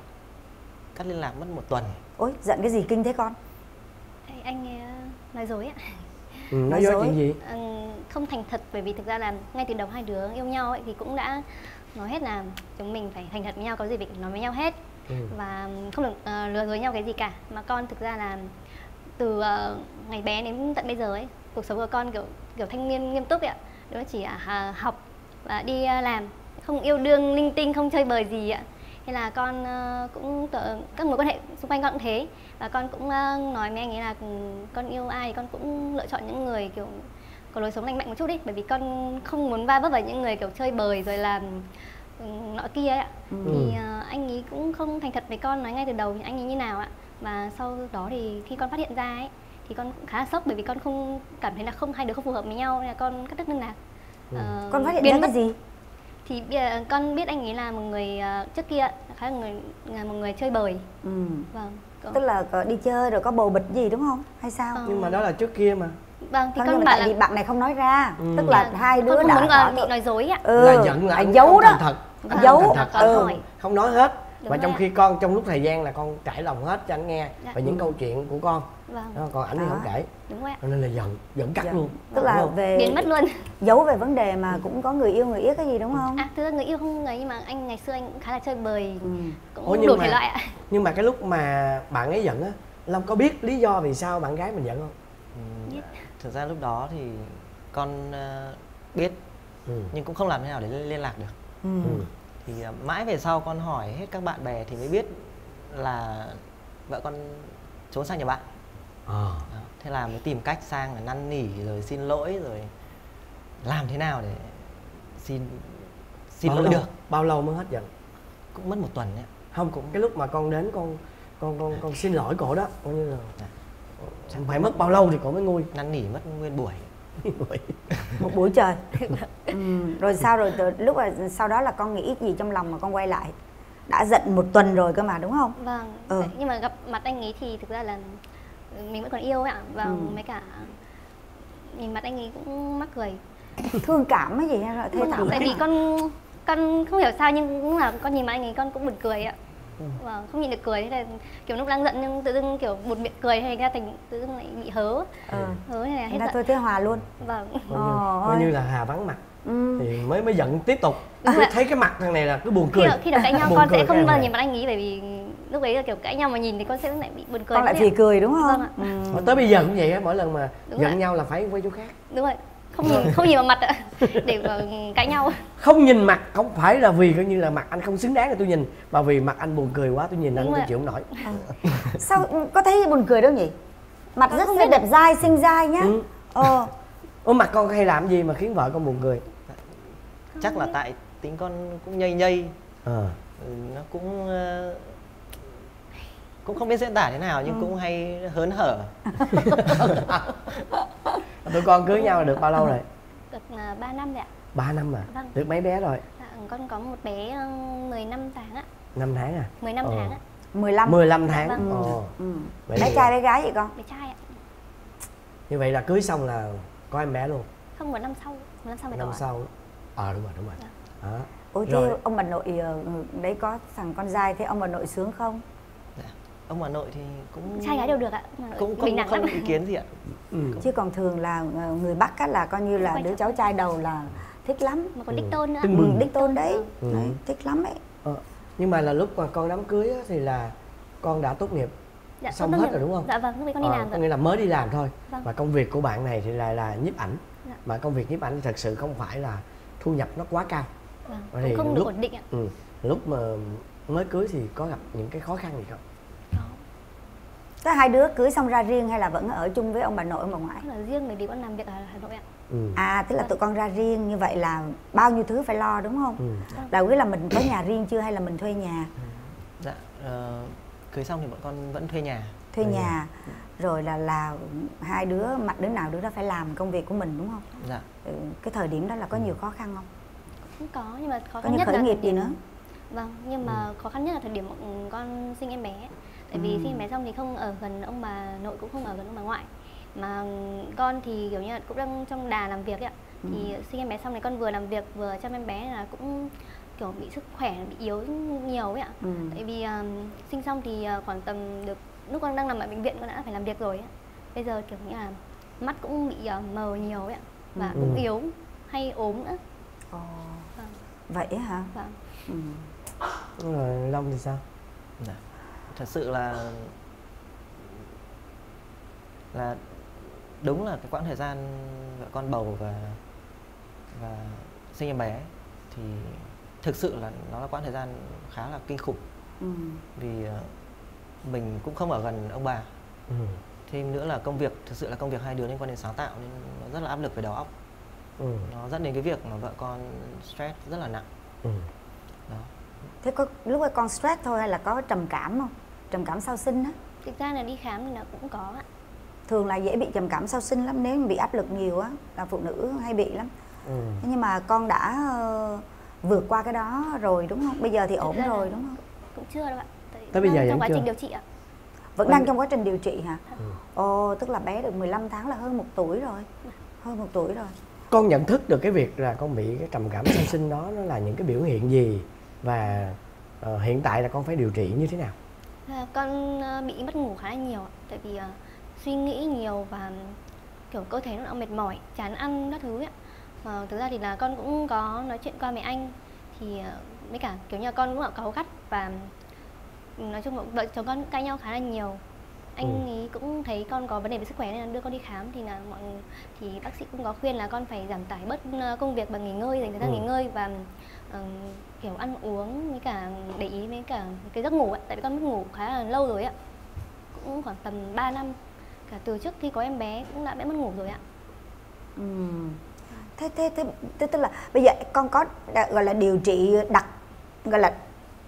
Cắt liên lạc mất một tuần. Ôi giận cái gì kinh thế con? Anh, anh ấy nói dối ạ. Ừ, nói Nói dối dối. chuyện gì? Ừ, không thành thật bởi vì thực ra là ngay từ đầu hai đứa yêu nhau ấy thì cũng đã nói hết là chúng mình phải thành thật với nhau, có gì phải nói với nhau hết. Ừ. Và không được ờ, lừa dối nhau cái gì cả. Mà con thực ra là từ ờ, ngày bé đến tận bây giờ ấy, cuộc sống của con kiểu kiểu thanh niên nghiêm túc ấy ạ. Đó chỉ là à, học và đi à, làm, không yêu đương linh tinh, không chơi bời gì ạ. Thế là con ờ, cũng tự, các mối quan hệ xung quanh con cũng thế. Và con cũng ờ, nói với anh ấy là ừ, con yêu ai thì con cũng lựa chọn những người kiểu có lối sống lành mạnh một chút đi. Bởi vì con không muốn va vấp vào những người kiểu chơi bời rồi làm ừ, nọ kia ấy ạ. Ừ. Thì ờ, anh ấy cũng không thành thật với con, nói ngay từ đầu anh ấy như nào ạ. Và sau đó thì khi con phát hiện ra ấy thì con cũng khá là sốc, bởi vì con không cảm thấy là không hai đứa không phù hợp với nhau nên là con cắt đứt liên lạc. Ừ. Ờ, Con phát hiện biến ra mất. cái gì? Thì bây giờ con biết anh ấy là một người ờ, trước kia khá là người là một người chơi bời. Ừ. Vâng. Có- Tức là có đi chơi rồi có bồ bịch gì đúng không? Hay sao? Ờ, Nhưng mà đó là trước kia mà. Vâng thì Không, nhưng con mà bảo tại là vì bạn này không nói ra. Ừ. Tức là Vâng. hai đứa con không đã muốn thỏa ờ, bị thuận. nói dối ạ. Ừ. Là giận là à, anh giấu không đó. thành thật. Anh Giấu. không thành thật. Con Ừ. hỏi. Không nói hết. Đúng Và rồi trong ạ. khi con trong lúc thời gian là con trải lòng hết cho anh nghe Dạ. về những câu chuyện của con. Vâng. Đó, còn ảnh thì Đó. không kể. Đúng rồi ạ. Cho nên là giận, giận cắt Giận. luôn. Tức là Đúng không? về Biến mất luôn. giấu về vấn đề mà cũng có người yêu người yết cái gì đúng không? À, thực ra người yêu không người, nhưng mà anh ngày xưa anh cũng khá là chơi bời, Ừ. cũng Ủa, nhưng đủ mà- thể loại ạ. Nhưng mà cái lúc mà bạn ấy giận á, Long có biết lý do vì sao bạn gái mình giận không? Ừ, Biết. thực ra lúc đó thì con ờ, biết Ừ. nhưng cũng không làm thế nào để liên lạc được. Ừ. Ừ. Thì ờ, mãi về sau con hỏi hết các bạn bè thì mới biết là vợ con trốn sang nhà bạn. Ờ. Đó. Thế là mới tìm cách sang là năn nỉ rồi xin lỗi rồi làm thế nào để xin xin Bao lỗi lâu- được. Bao lâu mới hết giận? Cũng mất một tuần đấy. Không, cũng cái lúc mà con đến con con con con xin lỗi cổ đó, coi như là Dạ. phải mất bao lâu thì cổ mới nguôi? Năn nỉ mất nguyên buổi. Một buổi trời. Ừ. Rồi sao rồi từ lúc mà sau đó là con nghĩ gì trong lòng mà con quay lại? Đã giận một tuần rồi cơ mà đúng không? Vâng. Ừ. Đấy, nhưng mà gặp mặt anh ấy thì thực ra là mình vẫn còn yêu ấy ạ. Và Ừ. mấy cả nhìn mặt anh ấy cũng mắc cười. Thương cảm cái gì hay là thê Không, thảm? tại vì con con không hiểu sao nhưng cũng là con nhìn mặt anh ấy con cũng buồn cười ạ. Ừ. Vâng, không nhìn được cười, thế là kiểu lúc đang giận nhưng tự dưng kiểu một miệng cười hay ra thành tự dưng lại bị hớ. Ừ. Hớ hay là hết Thành ra giận. thôi thế hòa luôn. Vâng. Coi như, Ôi. coi như là Hà vắng mặt Ừ. thì mới mới giận tiếp tục. Đúng rồi ạ. Thấy cái mặt thằng này là cứ buồn Khi cười. nào, khi nào cãi nhau Buồn con cười sẽ cái không bao giờ này. nhìn mặt anh ấy, bởi vì lúc đấy là kiểu cãi nhau mà nhìn thì con sẽ lại bị buồn cười. Con lại thế phì ạ. cười đúng không? Vâng ạ. Ừ. Mà tới bây giờ cũng vậy á, mỗi lần mà Đúng giận rồi. nhau là phải quay chỗ khác. Đúng rồi. Không nhìn không nhìn vào mặt ạ. Để mà cãi nhau. Không nhìn mặt không phải là vì coi như là mặt anh không xứng đáng để tôi nhìn, mà vì mặt anh buồn cười quá tôi nhìn anh Đúng tôi rồi ạ. chịu không nổi. Sao có thấy buồn cười đâu nhỉ? Mặt Con rất không là biết đẹp dai, xinh dai nhá. Ừ. Ờ. Ủa mặt con hay làm gì mà khiến vợ con buồn cười? Chắc là tại tính con cũng nhây nhây. Ờ. Ừ, nó cũng ờ, cũng không biết diễn tả thế nào nhưng Ừ. cũng hay hớn hở. Tụi con cưới nhau là được bao lâu rồi? Được uh, ba năm rồi ạ. ba năm à? Vâng. Được mấy bé rồi? Dạ, con có một bé uh, mười lăm tháng ạ. năm tháng à? mười lăm Ờ. tháng ạ. mười lăm. mười lăm tháng. Vâng. Ồ. Ừ. Vậy Bé thì- trai bé gái vậy con? Bé trai ạ. Như vậy là cưới xong là có em bé luôn. Không, một năm sau. Một năm sau mới Năm có ạ. sau. Ờ đúng rồi, đúng rồi. Dạ. Đó. Ôi thế Rồi. ông bà nội ờ, đấy có thằng con trai, thế ông bà nội sướng không? Ông bà nội thì cũng Trai gái đều được ạ. Mà cũng bình không đẳng không lắm. ý kiến gì ạ. Ừ. Chứ còn thường là ờ, người Bắc á, là coi như là Quan đứa trọng. cháu trai đầu là thích lắm. Mà còn đích tôn nữa. Ừ, đích tôn đấy. Ừ. Đấy, thích lắm ấy. Ờ, nhưng mà là lúc mà con đám cưới á, thì là con đã tốt nghiệp Dạ, xong tốt hết nghiệp. rồi đúng không? Dạ vâng, lúc ấy con đi Ờ, làm có rồi. nghĩa là mới đi làm thôi. Vâng. Và công việc của bạn này thì lại là nhiếp ảnh. Dạ. Mà công việc nhiếp ảnh thì thật sự không phải là thu nhập nó quá cao. Vâng, Vậy cũng thì không được lúc- ổn định ạ. Ừ, lúc mà mới cưới thì có gặp những cái khó khăn gì không? Thế hai đứa cưới xong ra riêng hay là vẫn ở chung với ông bà nội ông bà ngoại? Tức là riêng bởi vì con làm việc ở Hà Nội ạ. Ừ. À, tức là tụi con ra riêng như vậy là bao nhiêu thứ phải lo đúng không? Ừ. Đầu tiên là mình có nhà riêng chưa hay là mình thuê nhà? Dạ, ờ, cưới xong thì bọn con vẫn thuê nhà. Thuê nhà. Rồi là là hai đứa mặt đứa nào đứa đó phải làm công việc của mình đúng không? Dạ. Ừ, cái thời điểm đó là có nhiều khó khăn không? Cũng có, nhưng mà khó Có khăn như nhất khởi là nghiệp thời gì điểm- nữa? Vâng, nhưng mà khó khăn nhất là thời điểm con sinh em bé. Tại vì Ừ. sinh em bé xong thì không ở gần ông bà nội, cũng không ở gần ông bà ngoại. Mà con thì kiểu như là cũng đang trong đà làm việc ấy ạ. Ừ. Thì sinh em bé xong thì con vừa làm việc vừa chăm em bé là cũng kiểu bị sức khỏe bị yếu nhiều ấy ạ. Ừ. Tại vì um, sinh xong thì uh, khoảng tầm được lúc con đang nằm ở bệnh viện con đã phải làm việc rồi ấy. Bây giờ kiểu như là mắt cũng bị uh, mờ nhiều ấy ạ. Và Ừ. cũng yếu, hay ốm nữa. Ồ. Vâng. Vậy á hả? Vâng. Ừ. Rồi Long thì sao? Dạ. Thật sự là là đúng là cái quãng thời gian vợ con bầu và và sinh em bé thì thực sự là nó là quãng thời gian khá là kinh khủng. Ừ. Vì ờ, mình cũng không ở gần ông bà. Ừ. Thêm nữa là công việc, thực sự là công việc hai đứa liên quan đến sáng tạo nên nó rất là áp lực về đầu óc. Ừ. Nó dẫn đến cái việc mà vợ con stress rất là nặng. Ừ. Đó. Thế có lúc ấy con stress thôi hay là có trầm cảm không? Trầm cảm sau sinh á? Thực ra là đi khám thì là cũng có ạ. Thường là dễ bị trầm cảm sau sinh lắm, nếu mà bị áp lực nhiều á là phụ nữ hay bị lắm. Ừ. Thế nhưng mà con đã ờ, vượt qua cái đó rồi đúng không? Bây giờ thì Thực ổn ra là rồi đúng không? Cũng chưa đâu ạ. Tại Tới bây giờ đang vẫn trong quá chưa? trình điều trị ạ. Vẫn Ừ. đang trong quá trình điều trị hả? Ừ. Ồ, tức là bé được mười lăm tháng là hơn một tuổi rồi. Hơn một tuổi rồi. Con nhận thức được cái việc là con bị cái trầm cảm sau sinh đó nó là những cái biểu hiện gì và ờ, hiện tại là con phải điều trị như thế nào? À, con ờ, bị mất ngủ khá là nhiều ạ. Tại vì ờ, suy nghĩ nhiều và kiểu cơ thể nó mệt mỏi, chán ăn các thứ ấy ạ. Mà thực ra thì là con cũng có nói chuyện qua mẹ anh. Thì ờ, với cả kiểu như là con cũng là cáu gắt và nói chung là vợ chồng con cãi nhau khá là nhiều. Anh Ừ. ấy cũng thấy con có vấn đề về sức khỏe nên là đưa con đi khám, thì là mọi thì bác sĩ cũng có khuyên là con phải giảm tải bớt ờ, công việc bằng nghỉ ngơi, dành thời gian Ừ. nghỉ ngơi và ờ, kiểu ăn uống với cả để ý với cả cái giấc ngủ ạ. Tại vì con mất ngủ khá là lâu rồi ạ, cũng khoảng tầm ba năm, cả từ trước khi có em bé cũng đã bị mất ngủ rồi ạ. Ừ. Thế, thế, thế, thế tức là bây giờ con có đã, gọi là điều trị đặt gọi là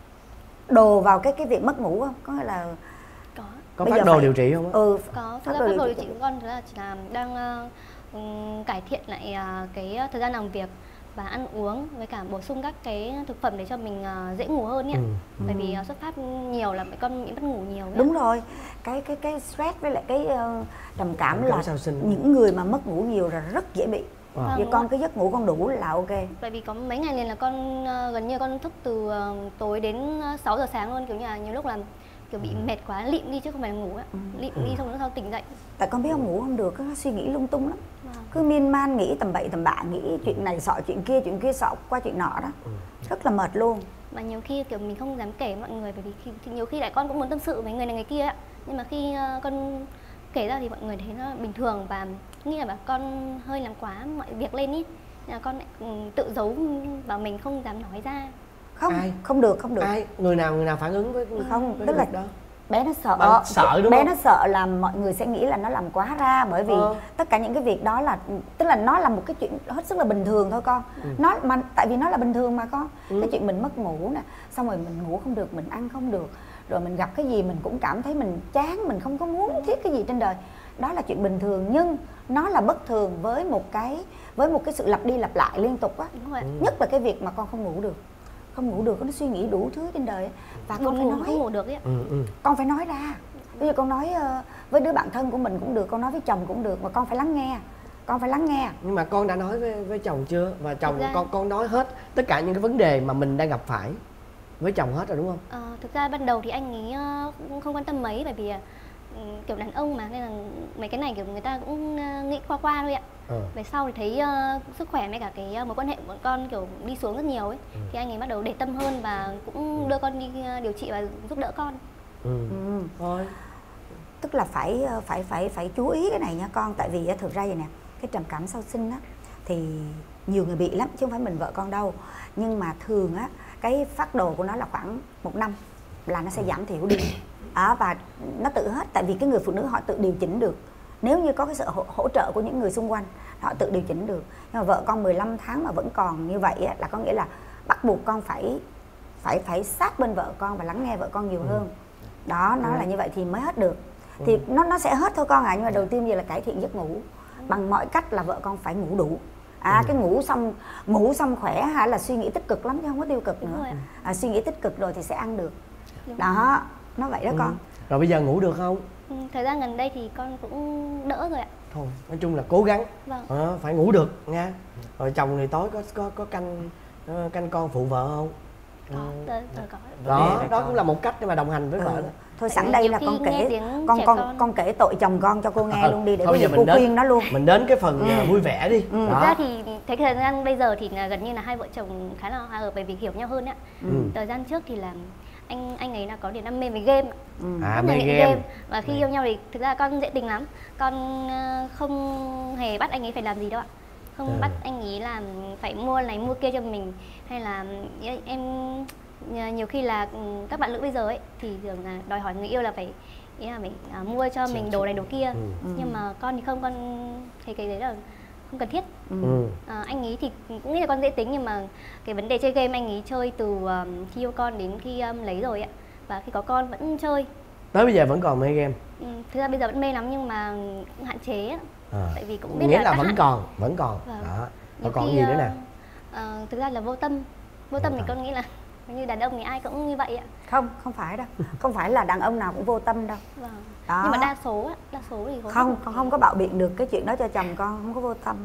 đồ vào cái cái việc mất ngủ không? Có nghĩa là Có. Có Bây phát giờ đồ phải- điều trị không á? ừ Có, phát thực ra đồ phác điều đồ trị điều trị của con thực ra chỉ là đang ờ, ừm, cải thiện lại ờ, cái thời gian làm việc và ăn uống với cả bổ sung các cái thực phẩm để cho mình ờ, dễ ngủ hơn nhé. Ừ. Bởi vì ờ, xuất phát nhiều là mẹ con bị mất ngủ nhiều ấy ạ. đúng rồi, cái cái cái stress với lại cái uh, trầm cảm Trầm cảm là sau sinh. những người mà mất ngủ nhiều là rất dễ bị. Wow. Vâng, Vì đúng con ạ. cái giấc ngủ con đủ là ok. Tại vì có mấy ngày liền là con ờ, gần như con thức từ ờ, tối đến ờ, sáu giờ sáng luôn, kiểu như là nhiều lúc là kiểu bị mệt quá lịm đi chứ không phải là ngủ á. Lịm đi xong rồi sau tỉnh dậy. Tại con biết không, ngủ không được, nó suy nghĩ lung tung lắm. Vâng. Cứ miên man nghĩ tầm bậy tầm bạ, nghĩ chuyện này sọ chuyện kia, chuyện kia sọ qua chuyện nọ đó. Rất là mệt luôn. Mà nhiều khi kiểu mình không dám kể mọi người, bởi vì khi, thì nhiều khi lại con cũng muốn tâm sự với người này người kia ạ. Nhưng mà khi ờ, con kể ra thì mọi người thấy nó bình thường và nghĩ là bảo con hơi làm quá mọi việc lên ý. Nên là con lại ừ, tự giấu và mình không dám nói ra. Không, Ai? không được, không được. Ai? Người nào người nào phản ứng với Không, với tức là việc đó? bé nó sợ. Bạn sợ đúng bé không? nó sợ là mọi người sẽ nghĩ là nó làm quá ra, bởi vì Ờ. tất cả những cái việc đó là tức là nó là một cái chuyện hết sức là bình thường thôi con. Ừ. Nó mà tại vì nó là bình thường mà con. Ừ. Cái chuyện mình mất ngủ nè, xong rồi mình ngủ không được, mình ăn không được, rồi mình gặp cái gì mình cũng cảm thấy mình chán, mình không có muốn thiết cái gì trên đời. Đó là chuyện bình thường, nhưng nó là bất thường với một cái với một cái sự lặp đi lặp lại liên tục á. Đúng rồi ạ. Nhất là cái việc mà con không ngủ được. Không ngủ được, nó suy nghĩ đủ thứ trên đời á. Và con Buồn phải ngủ nói. không ngủ được ấy ạ. Ừ, ừ. Con phải nói ra. Bây giờ con nói ờ, với đứa bạn thân của mình cũng được, con nói với chồng cũng được, mà con phải lắng nghe. Con phải lắng nghe. Nhưng mà con đã nói với với chồng chưa? Và chồng Thực ra- con con nói hết tất cả những cái vấn đề mà mình đang gặp phải với chồng hết rồi đúng không? Ờ, thực ra ban đầu thì anh ấy ờ, cũng không quan tâm mấy, bởi vì ờ, kiểu đàn ông mà nên là mấy cái này kiểu người ta cũng uh, nghĩ qua qua thôi ạ. Ừ. Về sau thì thấy uh, sức khỏe với cả cái uh, mối quan hệ của bọn con kiểu đi xuống rất nhiều ấy, ừ. thì anh ấy bắt đầu để tâm hơn và cũng đưa con đi uh, điều trị và giúp đỡ con. Ừ. Ừ. Thôi. Tức là phải phải phải phải chú ý cái này nha con, tại vì thực ra vậy nè, cái trầm cảm sau sinh á thì nhiều người bị lắm chứ không phải mình vợ con đâu, nhưng mà thường á cái phác đồ của nó là khoảng một năm là nó sẽ giảm thiểu đi. À, và nó tự hết, tại vì cái người phụ nữ họ tự điều chỉnh được, nếu như có cái sự hỗ, hỗ trợ của những người xung quanh họ tự điều chỉnh được. Nhưng mà vợ con mười lăm tháng mà vẫn còn như vậy á, là có nghĩa là bắt buộc con phải phải phải sát bên vợ con và lắng nghe vợ con nhiều hơn. Đó, nó là như vậy thì mới hết được. Thì nó nó sẽ hết thôi con ạ. À. Nhưng mà đầu tiên giờ là cải thiện giấc ngủ bằng mọi cách, là vợ con phải ngủ đủ. À, cái ngủ xong ngủ xong khỏe hay là suy nghĩ tích cực lắm chứ không có tiêu cực nữa. À, suy nghĩ tích cực rồi thì sẽ ăn được. Đó, nó vậy đó con. Rồi bây giờ ngủ được không? Ừ, thời gian gần đây thì con cũng đỡ rồi ạ. Thôi, nói chung là cố gắng. Vâng. À, phải ngủ được nha. Rồi chồng thì tối có có có canh canh con phụ vợ không? Có, ừ. có. Đó, đó cũng là một cách để mà đồng hành với ừ. vợ đó. Thôi sẵn đây là con kể con con con con kể tội chồng con cho cô nghe ừ. luôn đi để bây giờ cô đến, khuyên nó luôn. Mình đến cái phần ừ. vui vẻ đi. Ừ. Thực ra thì thấy thời gian bây giờ thì gần như là hai vợ chồng khá là hòa hợp bởi vì hiểu nhau hơn ạ. Ừ. Thời gian trước thì là anh anh ấy là có điểm đam mê với game. Ừ. À, mê game. game. Và khi ừ. yêu nhau thì thực ra con dễ tính lắm. Con không hề bắt anh ấy phải làm gì đâu ạ. Không ừ. bắt anh ấy làm phải mua này mua kia cho mình, hay là em nhiều khi là các bạn nữ bây giờ ấy thì thường là đòi hỏi người yêu là phải ý là phải à, mua cho mình đồ này đồ kia. Ừ. Nhưng mà con thì không, con thấy cái đấy là không cần thiết. Ừ. À, anh ấy thì cũng nghĩ là con dễ tính, nhưng mà cái vấn đề chơi game anh ấy chơi từ um, khi yêu con đến khi um, lấy rồi ạ, và khi có con vẫn chơi. Tới bây giờ vẫn còn mê game? Ừ, thực ra bây giờ vẫn mê lắm nhưng mà cũng hạn chế á. À. Tại vì cũng biết nghĩa là, là vẫn hạn. còn vẫn còn vâng. Đó. Và còn gì nữa nè? Uh, thực ra là vô tâm. Vô tâm thì con nghĩ là như đàn ông thì ai cũng như vậy ạ. Không, không phải đâu. Không phải là đàn ông nào cũng vô tâm đâu. Vâng. Đó. Nhưng mà đa số đa số thì không không, con không có bạo biện được cái chuyện đó cho chồng con, không có vô tâm.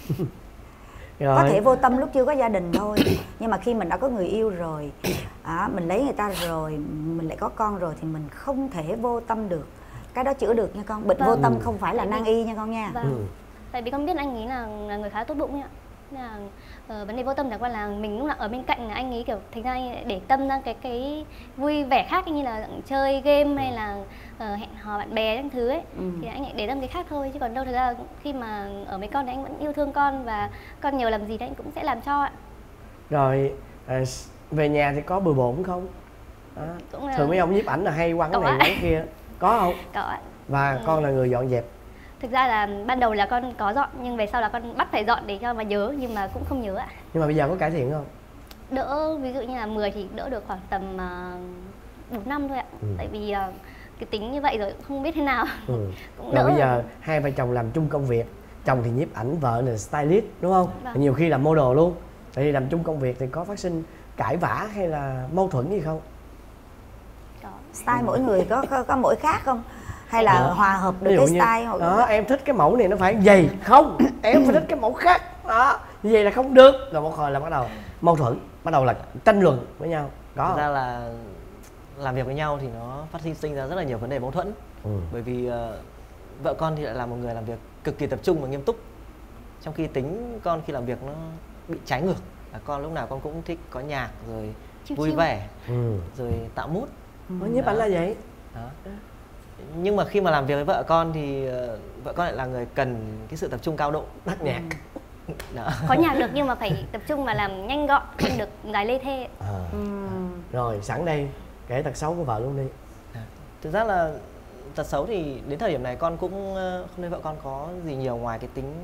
Rồi. Có thể vô tâm lúc chưa có gia đình thôi, nhưng mà khi mình đã có người yêu rồi, à, mình lấy người ta rồi, mình lại có con rồi thì mình không thể vô tâm được. Cái đó chữa được nha con. Bệnh vâng. vô tâm không phải là nan y nha con nha. Vâng. Ừ. Tại vì con biết anh ấy là, là người khá tốt bụng ạ. Là uh, vấn đề vô tâm chẳng qua là mình lúc nào ở bên cạnh là anh ấy kiểu thành ra để tâm ra cái cái vui vẻ khác, như là chơi game hay là uh, hẹn hò bạn bè các thứ ấy. Ừ. Thì anh ấy để tâm cái khác thôi, chứ còn đâu thực ra khi mà ở với con thì anh vẫn yêu thương con, và con nhờ làm gì thì anh cũng sẽ làm cho ạ. Rồi à, về nhà thì có bừa bộn không? À, là... thường mấy ông nhiếp ảnh là hay quăng cái này quăng kia, có không? Có ạ. Và ừ. con là người dọn dẹp. Thực ra là ban đầu là con có dọn, nhưng về sau là con bắt phải dọn để cho mà nhớ, nhưng mà cũng không nhớ ạ. Nhưng mà bây giờ có cải thiện không? Đỡ, ví dụ như là mười thì đỡ được khoảng tầm bốn uh, năm thôi ạ. Ừ. Tại vì uh, cái tính như vậy rồi cũng không biết thế nào. Ừ. Cũng rồi đỡ. Bây giờ hai vợ chồng làm chung công việc, chồng thì nhiếp ảnh, vợ là stylist đúng không? Vâng. Nhiều khi làm model luôn. Tại vì làm chung công việc thì có phát sinh cãi vã hay là mâu thuẫn gì không? Có. Style mỗi người có có, có mỗi khác không? Hay là đó. Hòa hợp được cái style hoặc đó, em thích cái mẫu này nó phải gì không, em phải thích cái mẫu khác đó, như vậy là không được, rồi một hồi là bắt đầu mâu thuẫn, bắt đầu là tranh luận với nhau. Đó. Thực ra là làm việc với nhau thì nó phát sinh sinh ra rất là nhiều vấn đề mâu thuẫn. Ừ. Bởi vì uh, vợ con thì lại là một người làm việc cực kỳ tập trung và nghiêm túc, trong khi tính con khi làm việc nó bị trái ngược, là con lúc nào con cũng thích có nhạc rồi chiêu vui chiêu. vẻ, ừ. rồi tạo mood. Ừ. Nhiếp ảnh là vậy. Đó. Nhưng mà khi mà làm việc với vợ con thì uh, vợ con lại là người cần cái sự tập trung cao độ, tắt nhạc. Đó. Có nhạc được nhưng mà phải tập trung và làm nhanh gọn, không được dài lê thê. À. Ừ. Rồi sẵn đây kể tật xấu của vợ luôn đi. À. Thực ra là tật xấu thì đến thời điểm này con cũng không thấy vợ con có gì nhiều ngoài cái tính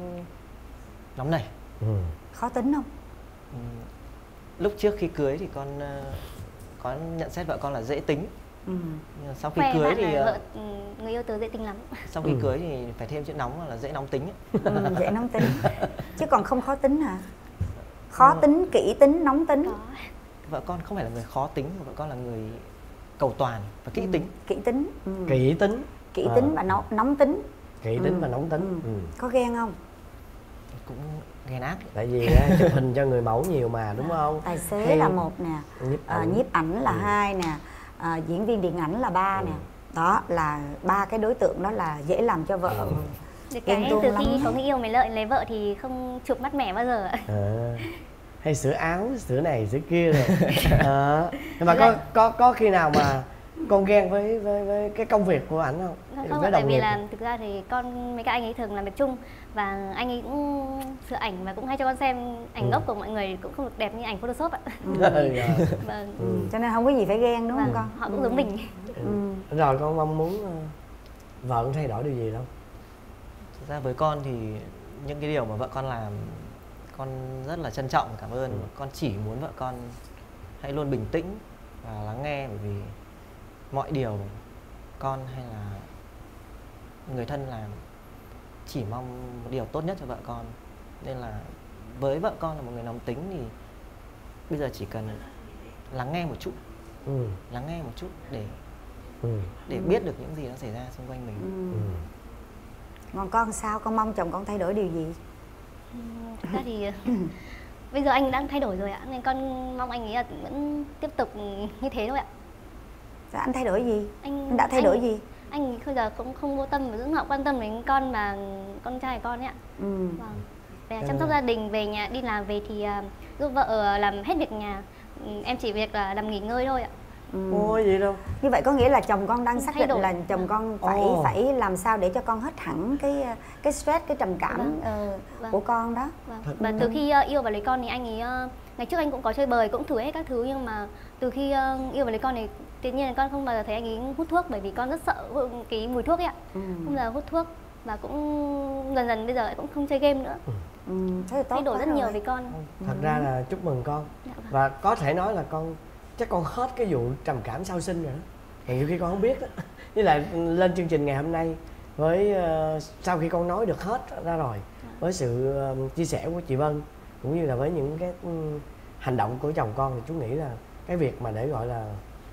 nóng nảy. Ừ. Khó tính không? Ừ. Lúc trước khi cưới thì con uh, có nhận xét vợ con là dễ tính. Ừ. Sau khi Khoe cưới thì vợ, người yêu tớ dễ tính lắm. Sau khi ừ. cưới thì phải thêm chữ nóng là dễ nóng tính. Ừ, dễ nóng tính. Chứ còn không khó tính hả? Khó ừ. tính, kỹ tính, nóng tính. Có. Vợ con không phải là người khó tính, mà vợ con là người cầu toàn và kỹ tính. Ừ. Kỹ tính. Ừ. Kỹ tính. Kỹ à. tính và nóng, nóng tính. Kỹ tính ừ. và nóng tính. Ừ. Ừ. Có ghen không? Cũng ghen ác. Tại vì chụp hình cho người mẫu nhiều mà đúng không? Tài xế Hay... là một nè, nhiếp ảnh, à, nhiếp ảnh là ừ. hai nè. À, diễn viên điện ảnh là ba ừ. nè, Đó là ba cái đối tượng đó là dễ làm cho vợ Được cái từ khi có người yêu mới lợi lấy vợ thì không chụp mắt mẻ bao giờ ạ. À, hay sửa áo, sửa này, sửa kia rồi. À, nhưng mà có có có khi nào mà con ghen với với với cái công việc của ảnh không? Không, không với tại vì là thực ra thì con mấy các anh ấy thường làm việc chung và anh ấy cũng sửa ảnh và cũng hay cho con xem ảnh ừ. gốc của mọi người cũng không được đẹp như ảnh Photoshop ạ. Ừ. Vâng. Ừ. Cho nên không có gì phải ghen đúng không con? Họ cũng giống mình. Ừ. Rồi con mong muốn vợ con thay đổi điều gì đâu? Thực ra với con thì những cái điều mà vợ con làm con rất là trân trọng và cảm ơn. Ừ. Con chỉ muốn vợ con hãy luôn bình tĩnh và lắng nghe, bởi vì mọi điều con hay là người thân làm chỉ mong một điều tốt nhất cho vợ con. Nên là với vợ con là một người nóng tính thì bây giờ chỉ cần lắng nghe một chút, ừ. lắng nghe một chút để ừ. để biết được những gì nó xảy ra xung quanh mình. Ừ. Ừ. Còn con sao? Con mong chồng con thay đổi điều gì? Thực ra thì bây giờ anh đang thay đổi rồi ạ, nên con mong anh ấy là vẫn tiếp tục như thế thôi ạ. Dạ, anh thay đổi gì? Anh, anh đã thay anh, đổi gì? Anh bây giờ cũng không vô tâm và cũng không quan tâm đến con và con trai của con ấy ạ. Ừ. Vâng. Về chăm sóc gia đình, về nhà đi làm về thì uh, giúp vợ làm hết việc nhà. Em chỉ việc là làm nghỉ ngơi thôi ạ. Ừ. Ôi gì đâu. Như vậy có nghĩa là chồng con đang xác định đổi. là chồng con phải oh. phải làm sao để cho con hết hẳn cái cái stress, cái trầm cảm vâng. uh, vâng. của con đó. Vâng. Và từ khi uh, yêu và lấy con thì anh ấy uh, ngày trước anh cũng có chơi bời, cũng thử hết các thứ, nhưng mà từ khi uh, yêu và lấy con thì tự nhiên là con không bao giờ thấy anh ấy hút thuốc, bởi vì con rất sợ cái mùi thuốc ấy ạ. Ừ. Không bao giờ hút thuốc và cũng dần dần bây giờ cũng không chơi game nữa. Ừ. Ừ, thế thay đổi rất rồi. nhiều với con. Thật ừ. ra là chúc mừng con. Dạ, vâng. Và có thể nói là con chắc con hết cái vụ trầm cảm sau sinh rồi đó. Thì nhiều khi con không biết đó. Với lại lên chương trình ngày hôm nay với uh, sau khi con nói được hết ra rồi, với sự uh, chia sẻ của chị Vân cũng như là với những cái um, hành động của chồng con, thì chú nghĩ là cái việc mà để gọi là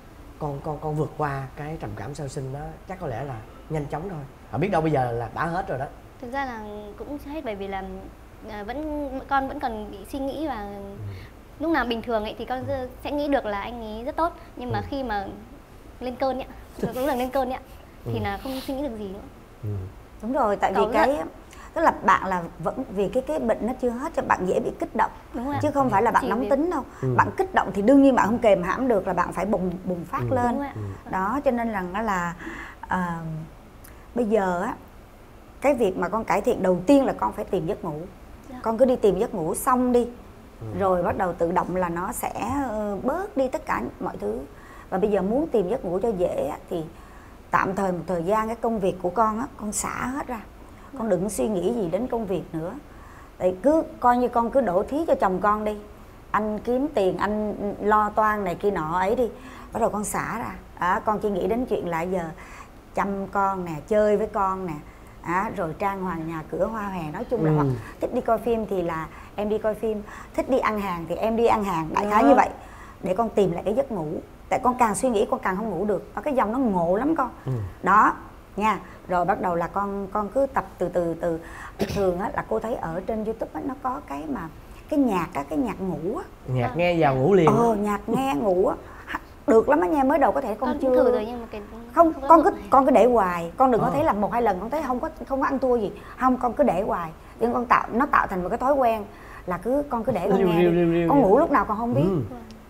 con con con vượt qua cái trầm cảm sau sinh đó chắc có lẽ là nhanh chóng thôi. Và biết đâu bây giờ là đã hết rồi đó. Thực ra là cũng chưa hết, bởi vì là uh, vẫn con vẫn còn bị suy nghĩ và ừ. lúc nào bình thường ấy thì con sẽ nghĩ được là anh ấy rất tốt, nhưng mà ừ. khi mà lên cơn ạ, cũng là lên cơn ạ, thì ừ. là không suy nghĩ được gì nữa. Ừ. Đúng rồi, tại vì cái rất... tức là bạn là vẫn vì cái cái bệnh nó chưa hết cho bạn dễ bị kích động, chứ không phải là bạn Chỉ nóng vì... tính đâu. Ừ. Bạn kích động thì đương nhiên bạn không kềm hãm được, là bạn phải bùng bùng phát ừ. lên. Ừ. Đó, cho nên là nó là à, bây giờ á, cái việc mà con cải thiện đầu tiên là con phải tìm giấc ngủ. Dạ. Con cứ đi tìm giấc ngủ xong đi. Ừ. Rồi bắt đầu tự động là nó sẽ bớt đi tất cả mọi thứ. Và bây giờ muốn tìm giấc ngủ cho dễ thì tạm thời một thời gian cái công việc của con á, con xả hết ra. Con đừng suy nghĩ gì đến công việc nữa. Tại cứ coi như con cứ đổ thí cho chồng con đi. Anh kiếm tiền, anh lo toan này kia nọ ấy đi. Bắt đầu con xả ra. À, con chỉ nghĩ đến chuyện là giờ chăm con nè, chơi với con nè. À, rồi trang hoàng nhà cửa hoa hòe, nói chung là ừ. hoặc thích đi coi phim thì là em đi coi phim, thích đi ăn hàng thì em đi ăn hàng, đại khái như vậy, để con tìm lại cái giấc ngủ. Tại con càng suy nghĩ con càng không ngủ được, cái dòng nó ngộ lắm con. Ừ. Đó nha. Rồi bắt đầu là con con cứ tập từ từ từ. Thường á là cô thấy ở trên YouTube á, nó có cái mà cái nhạc á, cái nhạc ngủ á, nhạc nghe vào ngủ liền. Ờ, nhạc nghe ngủ á được lắm á nha. Mới đầu có thể con, con chưa thử rồi, nhưng mà cái không, không con cứ con cứ để hoài, con đừng à. có thấy là một hai lần con thấy không có không có ăn thua gì, không, con cứ để hoài, nhưng con tạo nó tạo thành một cái thói quen là cứ con cứ để con nghe đi. Riu, riu, con ngủ lúc nào con không biết. Ừ.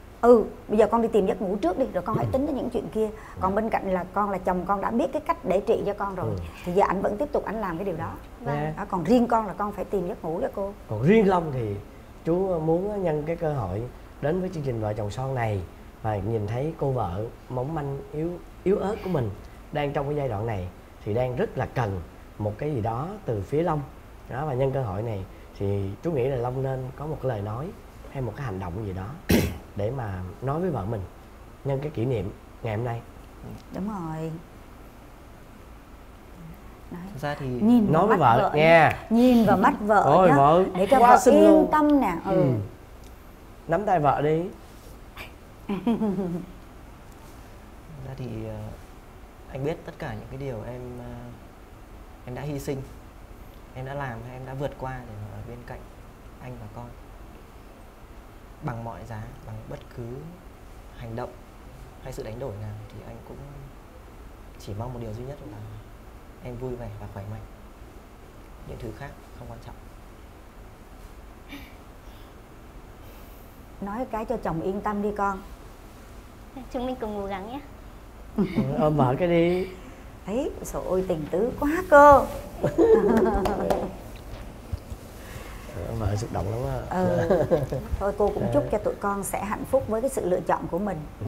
ừ bây giờ con đi tìm giấc ngủ trước đi, rồi con hãy tính đến những chuyện kia. Còn bên cạnh là con là chồng con đã biết cái cách để trị cho con rồi, ừ. thì giờ anh vẫn tiếp tục anh làm cái điều đó. Vâng. Đó, còn riêng con là con phải tìm giấc ngủ cho cô. Còn riêng Long thì chú muốn nhân cái cơ hội đến với chương trình Vợ Chồng Son này và nhìn thấy cô vợ mỏng manh yếu yếu ớt của mình đang trong cái giai đoạn này thì đang rất là cần một cái gì đó từ phía Long đó. Và nhân cơ hội này thì chú nghĩ là Long nên có một cái lời nói hay một cái hành động gì đó để mà nói với vợ mình nhân cái kỷ niệm ngày hôm nay. Đúng rồi. Thật ra thì nhìn nói với vợ, vợ nha, nhìn vào mắt vợ Ôi, nhá, vợ để cho vợ yên luôn. tâm nè. Ừ. Ừ. Nắm tay vợ đi. Ra thì uh, anh biết tất cả những cái điều em uh, em đã hy sinh, em đã làm, em đã vượt qua để ở bên cạnh anh và con bằng mọi giá, bằng bất cứ hành động hay sự đánh đổi nào thì anh cũng chỉ mong một điều duy nhất là em vui vẻ và khỏe mạnh. Những thứ khác không quan trọng. Nói cái cho chồng yên tâm đi con. Chúng mình cùng cố gắng nhé. Ôm vợ cái đi. Ấy, trời ơi tình tứ quá cơ. Vợ xúc động lắm á. Ừ. Thôi cô cũng chúc cho tụi con sẽ hạnh phúc với cái sự lựa chọn của mình.